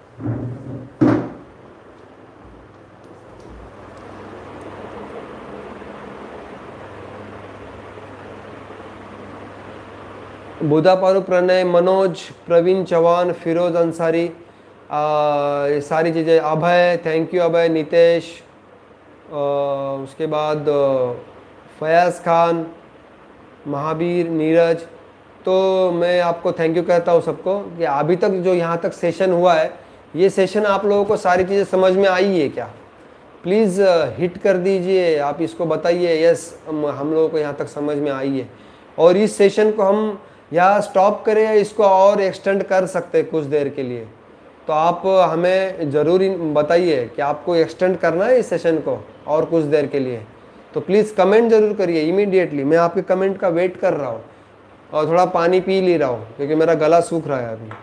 S1: बुधा पारू, प्रणय, मनोज, प्रवीण चौहान, फिरोज अंसारी, ये सारी चीज़ें, अभय, थैंक यू अभय, नितेश, आ, उसके बाद फयाज खान, महावीर, नीरज। तो मैं आपको थैंक यू कहता हूँ सबको कि अभी तक जो यहाँ तक सेशन हुआ है, ये सेशन आप लोगों को सारी चीज़ें समझ में आई है क्या? प्लीज़ हिट कर दीजिए, आप इसको बताइए यस हम लोगों को यहाँ तक समझ में आई है। और इस सेशन को हम यहाँ स्टॉप करें या इसको और एक्सटेंड कर सकते हैं कुछ देर के लिए, तो आप हमें ज़रूर बताइए कि आपको एक्सटेंड करना है इस सेशन को और कुछ देर के लिए। तो प्लीज़ कमेंट ज़रूर करिए इमीडिएटली, मैं आपके कमेंट का वेट कर रहा हूँ। और थोड़ा पानी पी ले रहा हूँ क्योंकि मेरा गला सूख रहा है अभी।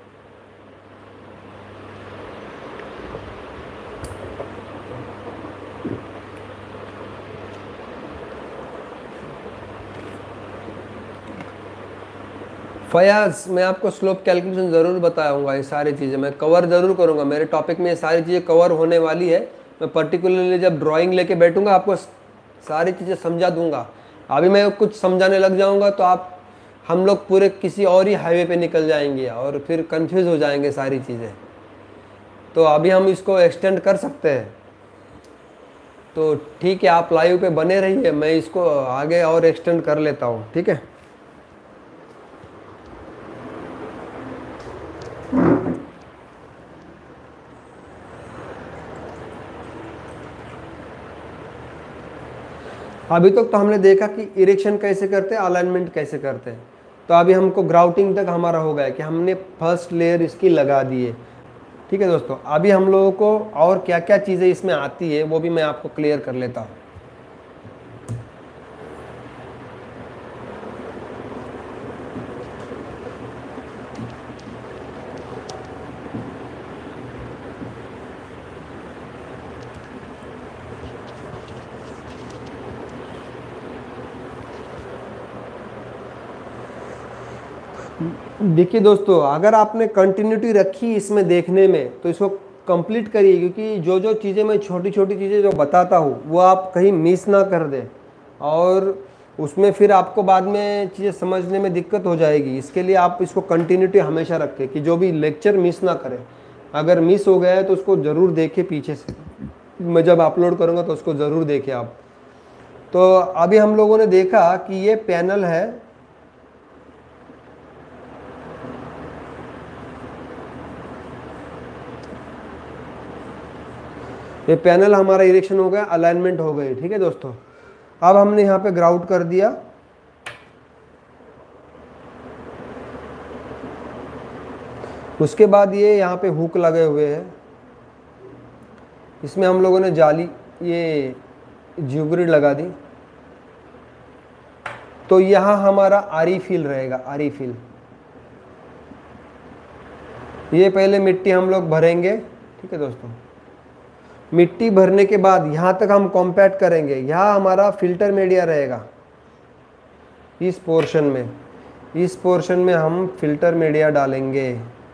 S1: फयाज, मैं आपको स्लोप कैलकुलेशन ज़रूर बताऊंगा, ये सारी चीज़ें मैं कवर ज़रूर करूंगा। मेरे टॉपिक में ये सारी चीज़ें कवर होने वाली है। मैं पर्टिकुलरली जब ड्राइंग लेके बैठूंगा आपको सारी चीज़ें समझा दूंगा। अभी मैं कुछ समझाने लग जाऊंगा तो आप हम लोग पूरे किसी और ही हाईवे पे निकल जाएंगे और फिर कंफ्यूज हो जाएंगे सारी चीज़ें। तो अभी हम इसको एक्सटेंड कर सकते हैं। तो ठीक है, आप लाइव पे बने रहिए, मैं इसको आगे और एक्सटेंड कर लेता हूँ। ठीक है, अभी तक तो हमने देखा कि इरेक्शन कैसे करते हैं, अलाइनमेंट कैसे करते हैं। तो अभी हमको ग्राउटिंग तक हमारा हो गया कि हमने फर्स्ट लेयर इसकी लगा दी है। ठीक है दोस्तों, अभी हम लोगों को और क्या क्या चीज़ें इसमें आती है वो भी मैं आपको क्लियर कर लेता हूँ। देखिए दोस्तों, अगर आपने कंटिन्यूटी रखी इसमें देखने में तो इसको कंप्लीट करिए, क्योंकि जो जो चीज़ें मैं छोटी छोटी चीज़ें जो बताता हूँ वो आप कहीं मिस ना कर दें और उसमें फिर आपको बाद में चीज़ें समझने में दिक्कत हो जाएगी। इसके लिए आप इसको कंटिन्यूटी हमेशा रखें कि जो भी लेक्चर मिस ना करें। अगर मिस हो गया है तो उसको ज़रूर देखे पीछे से, मैं जब अपलोड करूँगा तो उसको ज़रूर देखें आप। तो अभी हम लोगों ने देखा कि ये पैनल है, ये पैनल हमारा इरेक्शन हो गया, अलाइनमेंट हो गई, ठीक है दोस्तों। अब हमने यहाँ पे ग्राउंड कर दिया, उसके बाद ये यहाँ पे हुक लगे हुए हैं, इसमें हम लोगों ने जाली ये जियोग्रिड लगा दी। तो यहाँ हमारा आरी फील रहेगा, आरी फील। ये पहले मिट्टी हम लोग भरेंगे, ठीक है दोस्तों। मिट्टी भरने के बाद यहाँ तक हम कॉम्पैक्ट करेंगे, यहाँ हमारा फिल्टर मीडिया रहेगा। इस पोर्शन में इस पोर्शन में हम फिल्टर मीडिया डालेंगे।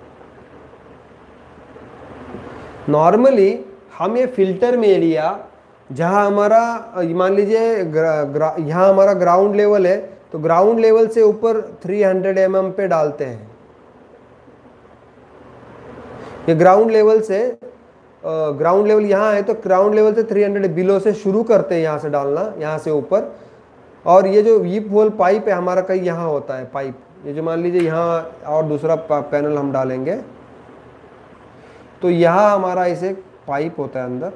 S1: नॉर्मली हम ये फिल्टर मीडिया जहाँ हमारा मान लीजिए यहाँ हमारा ग्राउंड लेवल है, तो ग्राउंड लेवल से ऊपर तीन सौ एम एम पे डालते हैं। ये ग्राउंड लेवल से ग्राउंड लेवल यहाँ है तो ग्राउंड लेवल से तीन सौ बिलो से शुरू करते हैं, यहाँ से डालना, यहाँ से ऊपर। और ये जो वीप होल पाइप है हमारा कहीं यहाँ होता है पाइप, ये जो मान लीजिए यहाँ और दूसरा पैनल हम डालेंगे तो यहाँ हमारा इसे पाइप होता है अंदर।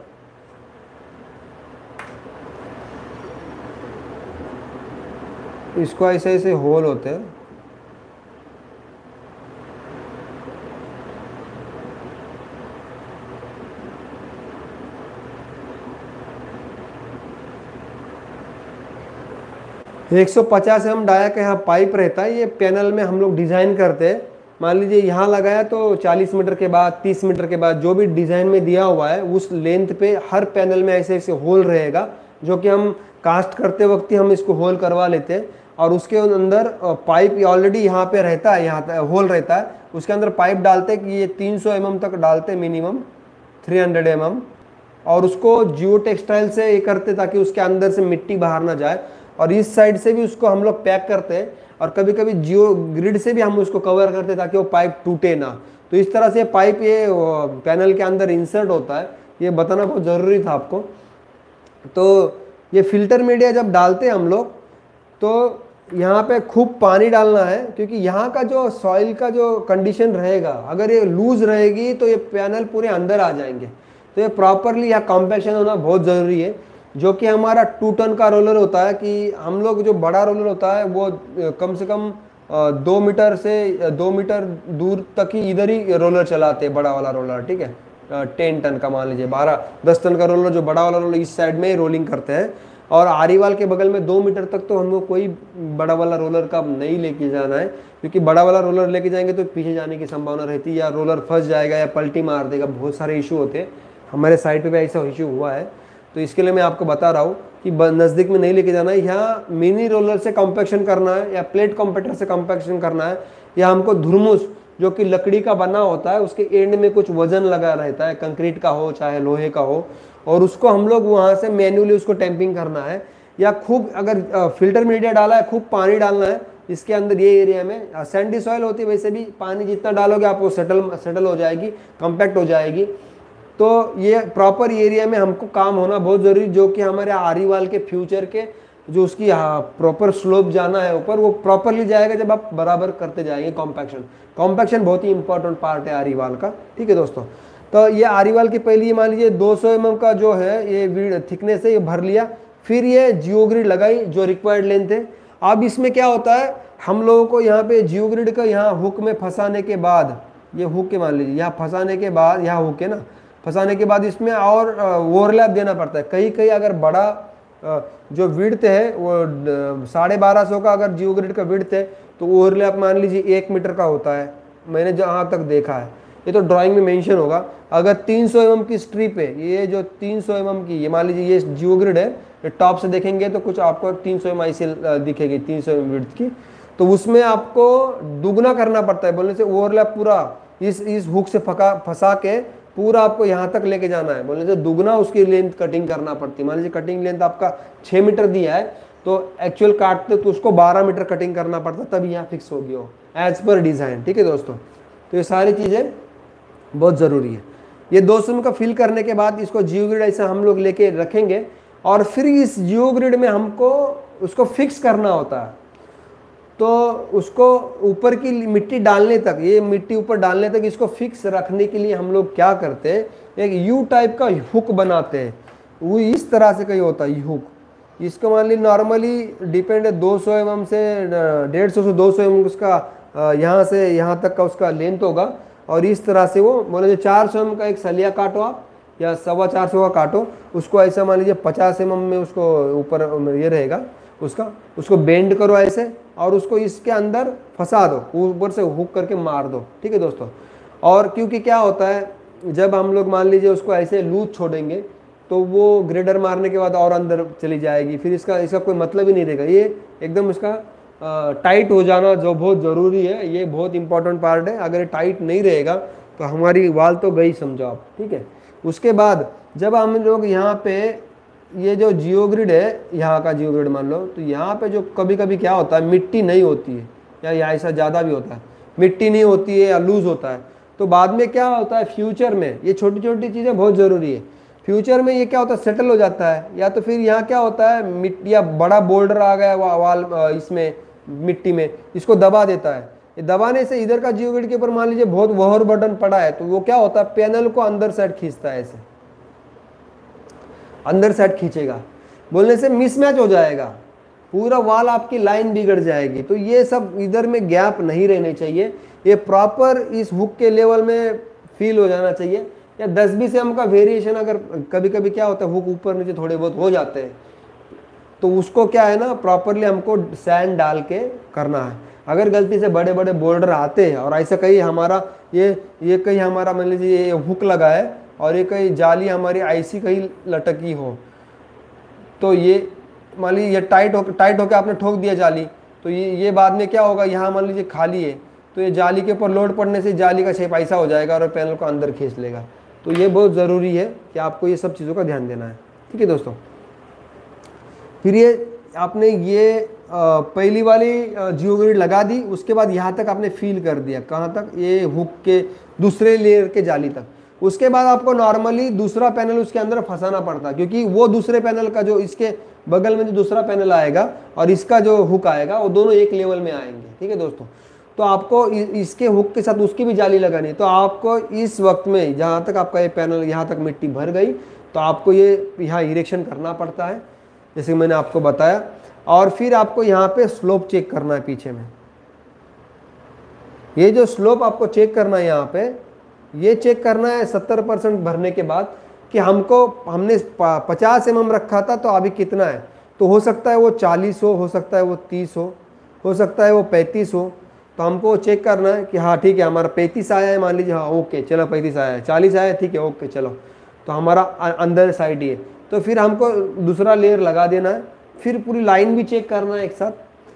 S1: इसको ऐसे ऐसे होल होते हैं। एक सौ पचास एम डाया का यहाँ पाइप रहता है, ये पैनल में हम लोग डिज़ाइन करते हैं। मान लीजिए यहाँ लगाया तो चालीस मीटर के बाद, तीस मीटर के बाद, जो भी डिज़ाइन में दिया हुआ है उस लेंथ पे हर पैनल में ऐसे ऐसे होल रहेगा, जो कि हम कास्ट करते वक्त ही हम इसको होल करवा लेते हैं। और उसके अंदर पाइप ऑलरेडी यहाँ पे रहता है, यहाँ होल रहता है, उसके अंदर पाइप डालते हैं कि ये तीन सौ एम एम तक डालते हैं मिनिमम, तीन सौ एम एम। और उसको जियो टेक्सटाइल से ये करते ताकि उसके अंदर से मिट्टी बाहर ना जाए। और इस साइड से भी उसको हम लोग पैक करते हैं, और कभी कभी जियो ग्रिड से भी हम उसको कवर करते हैं ताकि वो पाइप टूटे ना। तो इस तरह से पाइप ये पैनल के अंदर इंसर्ट होता है, ये बताना बहुत ज़रूरी था आपको। तो ये फिल्टर मीडिया जब डालते हैं हम लोग तो यहाँ पे खूब पानी डालना है, क्योंकि यहाँ का जो सॉइल का जो कंडीशन रहेगा, अगर ये लूज रहेगी तो ये पैनल पूरे अंदर आ जाएंगे। तो ये प्रॉपरली यहाँ कॉम्पैक्शन होना बहुत ज़रूरी है, जो कि हमारा टू टन का रोलर होता है। कि हम लोग जो बड़ा रोलर होता है वो कम से कम दो मीटर से दो मीटर दूर तक ही इधर ही रोलर चलाते हैं, बड़ा वाला रोलर, ठीक है। टेन टन का मान लीजिए, बारह दस टन का रोलर, जो बड़ा वाला रोलर इस साइड में रोलिंग करते हैं। और आरीवाल के बगल में दो मीटर तक तो हमको कोई बड़ा वाला रोलर का नहीं लेके जाना है, क्योंकि बड़ा वाला रोलर लेके जाएंगे तो पीछे जाने की संभावना रहती है, या रोलर फंस जाएगा या पलटी मार देगा, बहुत सारे इशू होते हैं। हमारे साइड पे भी ऐसा इशू हुआ है, तो इसके लिए मैं आपको बता रहा हूँ कि नज़दीक में नहीं लेके जाना है। यहाँ मिनी रोलर से कॉम्पैक्शन करना है, या प्लेट कॉम्पैक्टर से कॉम्पैक्शन करना है, या हमको धुरमुस जो कि लकड़ी का बना होता है, उसके एंड में कुछ वजन लगा रहता है, कंक्रीट का हो चाहे लोहे का हो, और उसको हम लोग वहाँ से मैन्युअली उसको टैंपिंग करना है। या खूब अगर फिल्टर मीडिया डाला है, खूब पानी डालना है इसके अंदर। ये एरिया में सैंडी सॉइल होती है, वैसे भी पानी जितना डालोगे आप वो सेटल सेटल हो जाएगी, कॉम्पैक्ट हो जाएगी। तो ये प्रॉपर एरिया में हमको काम होना बहुत ज़रूरी, जो कि हमारे आरीवाल के फ्यूचर के जो उसकी प्रॉपर स्लोप जाना है ऊपर, वो प्रॉपरली जाएगा जब आप बराबर करते जाएंगे कॉम्पैक्शन। कॉम्पैक्शन बहुत ही इंपॉर्टेंट पार्ट है आरीवाल का, ठीक है दोस्तों। तो ये आरीवाल की पहली मान लीजिए दो सौ एम एम का जो है ये थिकनेस है, ये भर लिया। फिर ये जियोग्रिड लगाई जो रिक्वायर्ड लेंथ है। अब इसमें क्या होता है, हम लोगों को यहाँ पे जियोग्रिड का यहाँ हुक में फंसाने के बाद, ये हुक के मान लीजिए यहाँ फंसाने के बाद, यहाँ हुक है ना, फंसाने के बाद इसमें और ओवरलैप देना पड़ता है। कहीं कहीं अगर बड़ा जो विड्थ है वो साढ़े बारह सौ का अगर जियोग्रिड का विड्थ है तो ओवरलैप मान लीजिए एक मीटर का होता है, मैंने जहाँ तक देखा है। ये तो ड्राइंग में मेंशन होगा। अगर तीन सौ एम एम की स्ट्रिप है, ये जो तीन सौ एम एम की, ये मान लीजिए ये जियोग्रिड है, ये टॉप से देखेंगे तो कुछ आपको तीन सौ एम आई से दिखेगी, तीन सौ एम एम विड्थ की। तो उसमें आपको दुगना करना पड़ता है, बोलने से ओवरलैप पूरा इस इस हुक से फंसा फंसा के पूरा आपको यहाँ तक लेके जाना है, बोलने से दुगना उसकी लेंथ कटिंग करना पड़ती है। मान लीजिए कटिंग लेंथ आपका छः मीटर दिया है, तो एक्चुअल काटते तो उसको बारह मीटर कटिंग करना पड़ता, तभी यहाँ फिक्स होगी वो एज पर डिज़ाइन, ठीक है दोस्तों। तो ये सारी चीज़ें बहुत ज़रूरी है। ये दो सौ एम का फिल करने के बाद इसको जियो ग्रिड ऐसा हम लोग लेके रखेंगे और फिर इस जियो ग्रिड में हमको उसको फिक्स करना होता है। तो उसको ऊपर की मिट्टी डालने तक, ये मिट्टी ऊपर डालने तक इसको फिक्स रखने के लिए हम लोग क्या करते हैं, एक यू टाइप का हुक बनाते हैं। वो इस तरह से कहीं होता है हुक। इसको मान ली नॉर्मली डिपेंड है दो सौ एम एम से डेढ़ सौ से दो सौ एम उसका यहाँ से यहाँ तक का उसका लेंथ होगा। और इस तरह से वो मान लीजिए चार सौ एम का एक सलिया काटो आप, या सवा चार सौ का काटो, उसको ऐसा मान लीजिए पचास एम एम में उसको ऊपर ये रहेगा उसका, उसको बेंड करो ऐसे और उसको इसके अंदर फंसा दो, ऊपर से हुक करके मार दो। ठीक है दोस्तों। और क्योंकि क्या होता है, जब हम लोग मान लीजिए उसको ऐसे लूज छोड़ेंगे तो वो ग्रेडर मारने के बाद और अंदर चली जाएगी, फिर इसका इसका कोई मतलब ही नहीं रहेगा। ये एकदम इसका टाइट हो जाना जो बहुत ज़रूरी है, ये बहुत इंपॉर्टेंट पार्ट है। अगर टाइट नहीं रहेगा तो हमारी वाल तो गई समझो आप। ठीक है। उसके बाद जब हम लोग यहाँ पे ये जो जियो ग्रिड है, यहाँ का जियो ग्रिड मान लो, तो यहाँ पे जो कभी कभी क्या होता है, मिट्टी नहीं होती है या या ऐसा ज़्यादा भी होता है, मिट्टी नहीं होती है या लूज़ होता है, तो बाद में क्या होता है, फ्यूचर में ये छोटी छोटी चीज़ें बहुत ज़रूरी है। फ्यूचर में ये क्या होता है, सेटल हो जाता है। या तो फिर यहाँ क्या होता है, मिट्टी या बड़ा बोल्डर आ गया वा, वाल इसमें मिट्टी में, इसको दबा देता है। ये दबाने से इधर का जियो ग्रिड के ऊपर मान लीजिए बहुत वहर बटन पड़ा है, तो वो क्या होता है, पैनल को अंदर साइड खींचता है, ऐसे अंदर साइड खींचेगा, बोलने से मिसमैच हो जाएगा, पूरा वाल आपकी लाइन बिगड़ जाएगी। तो ये सब इधर में गैप नहीं रहने चाहिए, ये प्रॉपर इस हुक के लेवल में फील हो जाना चाहिए। या दस बीस एम का वेरिएशन अगर कभी कभी क्या होता है, हुक ऊपर नीचे थोड़े बहुत हो जाते हैं, तो उसको क्या है ना, प्रॉपरली हमको सैंड डाल के करना है। अगर गलती से बड़े बड़े बोल्डर आते हैं और ऐसा कहीं हमारा ये ये कहीं हमारा मान लीजिए ये हुक लगा है और ये कहीं जाली हमारी आईसी कहीं लटकी हो, तो ये मान लीजिए ये टाइट हो टाइट होकर आपने ठोक दिया जाली, तो ये ये बाद में क्या होगा, यहाँ मान लीजिए खाली है, तो ये जाली के ऊपर लोड पड़ने से जाली का शेप ऐसा हो जाएगा और पैनल को अंदर खींच लेगा। तो ये बहुत ज़रूरी है कि आपको ये सब चीज़ों का ध्यान देना है। ठीक है दोस्तों। फिर ये आपने ये आ, पहली वाली जियो ग्रिड लगा दी, उसके बाद यहाँ तक आपने फील कर दिया, कहाँ तक, ये हुक के दूसरे लेयर के जाली तक। उसके बाद आपको नॉर्मली दूसरा पैनल उसके अंदर फंसाना पड़ता है, क्योंकि वो दूसरे पैनल का जो इसके बगल में जो दूसरा पैनल आएगा और इसका जो हुक आएगा वो दोनों एक लेवल में आएंगे। ठीक है दोस्तों। तो आपको इसके हुक के साथ उसकी भी जाली लगानी है। तो आपको इस वक्त में जहाँ तक आपका ये पैनल यहाँ तक मिट्टी भर गई, तो आपको ये यहाँ इरेक्शन करना पड़ता है, जैसे मैंने आपको बताया। और फिर आपको यहाँ पे स्लोप चेक करना है पीछे में। ये जो स्लोप आपको चेक करना है यहाँ पे, ये चेक करना है सत्तर परसेंट भरने के बाद कि हमको हमने पचास एम एम रखा था, तो अभी कितना है। तो हो सकता है वो चालीस हो हो सकता है वो तीस हो हो सकता है वो पैंतीस हो। तो हमको चेक करना है कि हाँ ठीक है, हमारा पैंतीस आया है, मान लीजिए, हाँ ओके चलो पैंतीस आया है, चालीस आया है, ठीक है ओके चलो, तो हमारा अंदर साइड ही है। तो फिर हमको दूसरा लेयर लगा देना है, फिर पूरी लाइन भी चेक करना है एक साथ।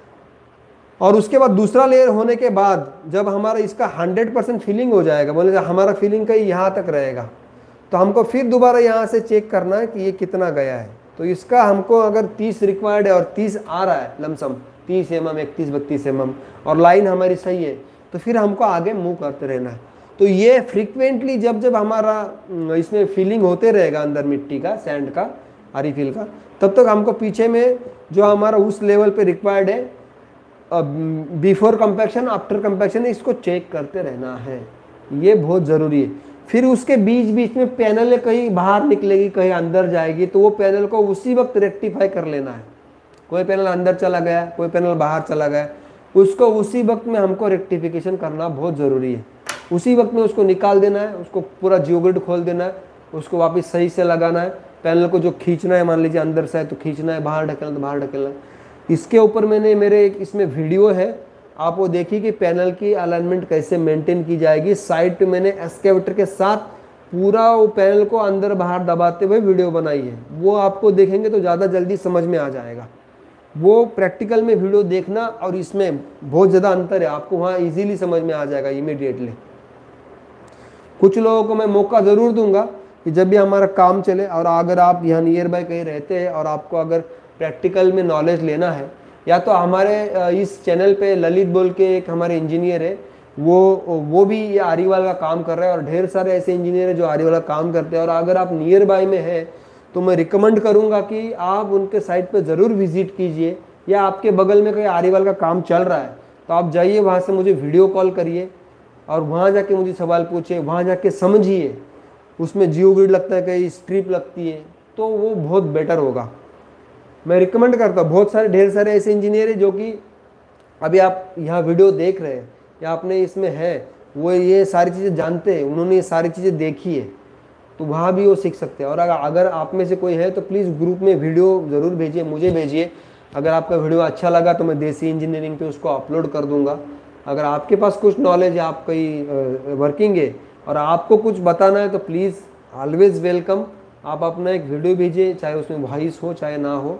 S1: और उसके बाद दूसरा लेयर होने के बाद जब हमारा इसका हंड्रेड परसेंट फिलिंग हो जाएगा, बोले हमारा फिलिंग कहीं यहाँ तक रहेगा, तो हमको फिर दोबारा यहाँ से चेक करना है कि ये कितना गया है। तो इसका हमको अगर तीस रिक्वायर्ड है और तीस आ रहा है लमसम, तीस एम एम इकतीस बत्तीस एम एम, और लाइन हमारी सही है, तो फिर हमको आगे मूव करते रहना है। तो ये फ्रीक्वेंटली जब जब हमारा इसमें फिलिंग होते रहेगा अंदर मिट्टी का, सैंड का, आरी फिल का, तब तक हमको पीछे में जो हमारा उस लेवल पे रिक्वायर्ड है, बिफोर कंपैक्शन आफ्टर कंपैक्शन, इसको चेक करते रहना है। ये बहुत ज़रूरी है। फिर उसके बीच बीच में पैनल कहीं बाहर निकलेगी, कहीं अंदर जाएगी, तो वो पैनल को उसी वक्त रेक्टिफाई कर लेना है। कोई पैनल अंदर चला गया, कोई पैनल बाहर चला गया, उसको उसी वक्त में हमको रेक्टिफिकेशन करना बहुत ज़रूरी है। उसी वक्त में उसको निकाल देना है, उसको पूरा जियो ग्रिड खोल देना है, उसको वापस सही से लगाना है। पैनल को जो खींचना है, मान लीजिए अंदर से है तो खींचना है, बाहर ढकेलना तो बाहर ढकेलना है। इसके ऊपर मैंने मेरे एक इसमें वीडियो है, आप वो देखिए कि पैनल की अलाइनमेंट कैसे मेंटेन की जाएगी। साइड पे मैंने एक्सकेवेटर के साथ पूरा वो पैनल को अंदर बाहर दबाते हुए वीडियो बनाई है, वो आपको देखेंगे तो ज़्यादा जल्दी समझ में आ जाएगा। वो प्रैक्टिकल में वीडियो देखना और इसमें बहुत ज़्यादा अंतर है, आपको वहाँ इजीली समझ में आ जाएगा इमीडिएटली। कुछ लोगों को मैं मौका ज़रूर दूंगा कि जब भी हमारा काम चले, और अगर आप यहाँ नियर बाय कहीं रहते हैं और आपको अगर प्रैक्टिकल में नॉलेज लेना है, या तो हमारे इस चैनल पे ललित बोल के एक हमारे इंजीनियर है, वो वो भी ये आरीवाल का काम कर रहा है, और ढेर सारे ऐसे इंजीनियर हैं जो आरीवाल का काम करते हैं। और अगर आप नियर बाय में हैं तो मैं रिकमेंड करूंगा कि आप उनके साइट पे ज़रूर विजिट कीजिए, या आपके बगल में कहीं आरीवाल का काम चल रहा है तो आप जाइए वहाँ से मुझे वीडियो कॉल करिए और वहाँ जाके मुझे सवाल पूछिए, वहाँ जाके समझिए उसमें जियो ग्रिड लगता है, कहीं स्ट्रिप लगती है, तो वो बहुत बेटर होगा। मैं रिकमेंड करता हूँ। बहुत सारे ढेर सारे ऐसे इंजीनियर हैं जो कि अभी आप यहाँ वीडियो देख रहे हैं या आपने इसमें है, वो ये सारी चीज़ें जानते हैं, उन्होंने ये सारी चीज़ें देखी है, तो वहाँ भी वो सीख सकते हैं। और अगर अगर आप में से कोई है तो प्लीज़ ग्रुप में वीडियो ज़रूर भेजिए, मुझे भेजिए। अगर आपका वीडियो अच्छा लगा तो मैं देसी इंजीनियरिंग पे उसको अपलोड कर दूंगा। अगर आपके पास कुछ नॉलेज है, आप कहीं वर्किंग है और आपको कुछ बताना है तो प्लीज़ ऑलवेज़ वेलकम। आप अपना एक वीडियो भेजिए, चाहे उसमें वॉइस हो चाहे ना हो,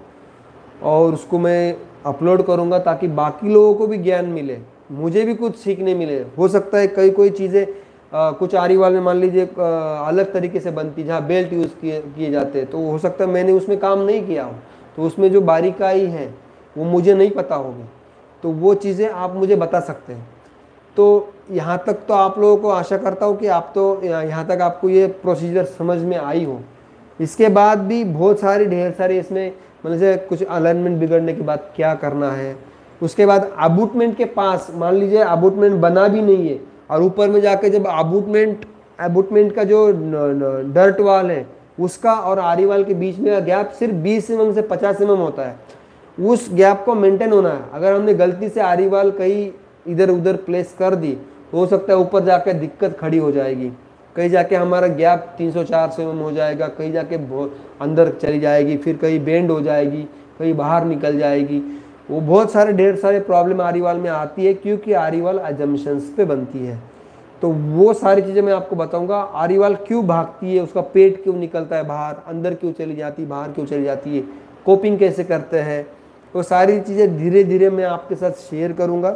S1: और उसको मैं अपलोड करूँगा ताकि बाकी लोगों को भी ज्ञान मिले, मुझे भी कुछ सीखने मिले। हो सकता है कई कोई चीज़ें कुछ आरीवाल में मान लीजिए अलग तरीके से बनती, जहाँ बेल्ट यूज़ किए किए जाते हैं, तो हो सकता है मैंने उसमें काम नहीं किया हो, तो उसमें जो बारीकाई है वो मुझे नहीं पता होगी, तो वो चीज़ें आप मुझे बता सकते हैं। तो यहाँ तक तो आप लोगों को आशा करता हूँ कि आप तो यहाँ तक आपको ये प्रोसीजर समझ में आई हो। इसके बाद भी बहुत सारी ढेर सारी इसमें मतलब से कुछ अलाइनमेंट बिगड़ने के बाद क्या करना है, उसके बाद अबूटमेंट के पास मान लीजिए अबूटमेंट बना भी नहीं है और ऊपर में जाके जब अबूटमेंट अबूटमेंट का जो डर्ट वाल है उसका और आरी वाल के बीच में का गैप सिर्फ बीस एम एम से पचास एम एम होता है, उस गैप को मेंटेन होना है। अगर हमने गलती से आरी वाल कहीं इधर उधर प्लेस कर दी तो हो सकता है ऊपर जाके दिक्कत खड़ी हो जाएगी, कहीं जाके हमारा गैप तीन सौ चार सौ एम एम हो जाएगा, कहीं जाके अंदर चली जाएगी, फिर कहीं बेंड हो जाएगी, कहीं बाहर निकल जाएगी। वो बहुत सारे ढेर सारे प्रॉब्लम आरीवाल में आती है क्योंकि आरीवाल अजम्पशंस पे बनती है। तो वो सारी चीज़ें मैं आपको बताऊंगा। आरीवाल क्यों भागती है, उसका पेट क्यों निकलता है बाहर, अंदर क्यों चली जाती है, बाहर क्यों चली जाती है, कोपिंग कैसे करते हैं, वो सारी चीज़ें धीरे धीरे मैं आपके साथ शेयर करूंगा।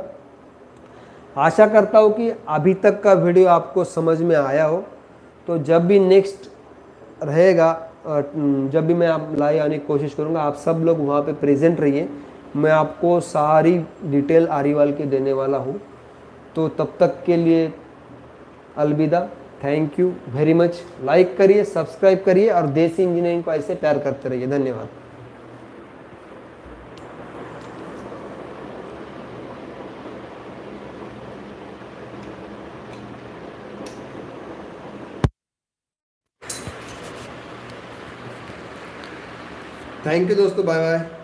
S1: आशा करता हूँ कि अभी तक का वीडियो आपको समझ में आया हो। तो जब भी नेक्स्ट रहेगा, जब भी मैं आप लाइव आने की कोशिश करूँगा, आप सब लोग वहाँ पे प्रेजेंट रहिए, मैं आपको सारी डिटेल आरीवाल के देने वाला हूँ। तो तब तक के लिए अलविदा, thank you very much. Like करिए, सब्सक्राइब करिए और देसी इंजीनियरिंग को ऐसे प्यार करते रहिए। धन्यवाद। थैंक यू दोस्तों, बाय बाय।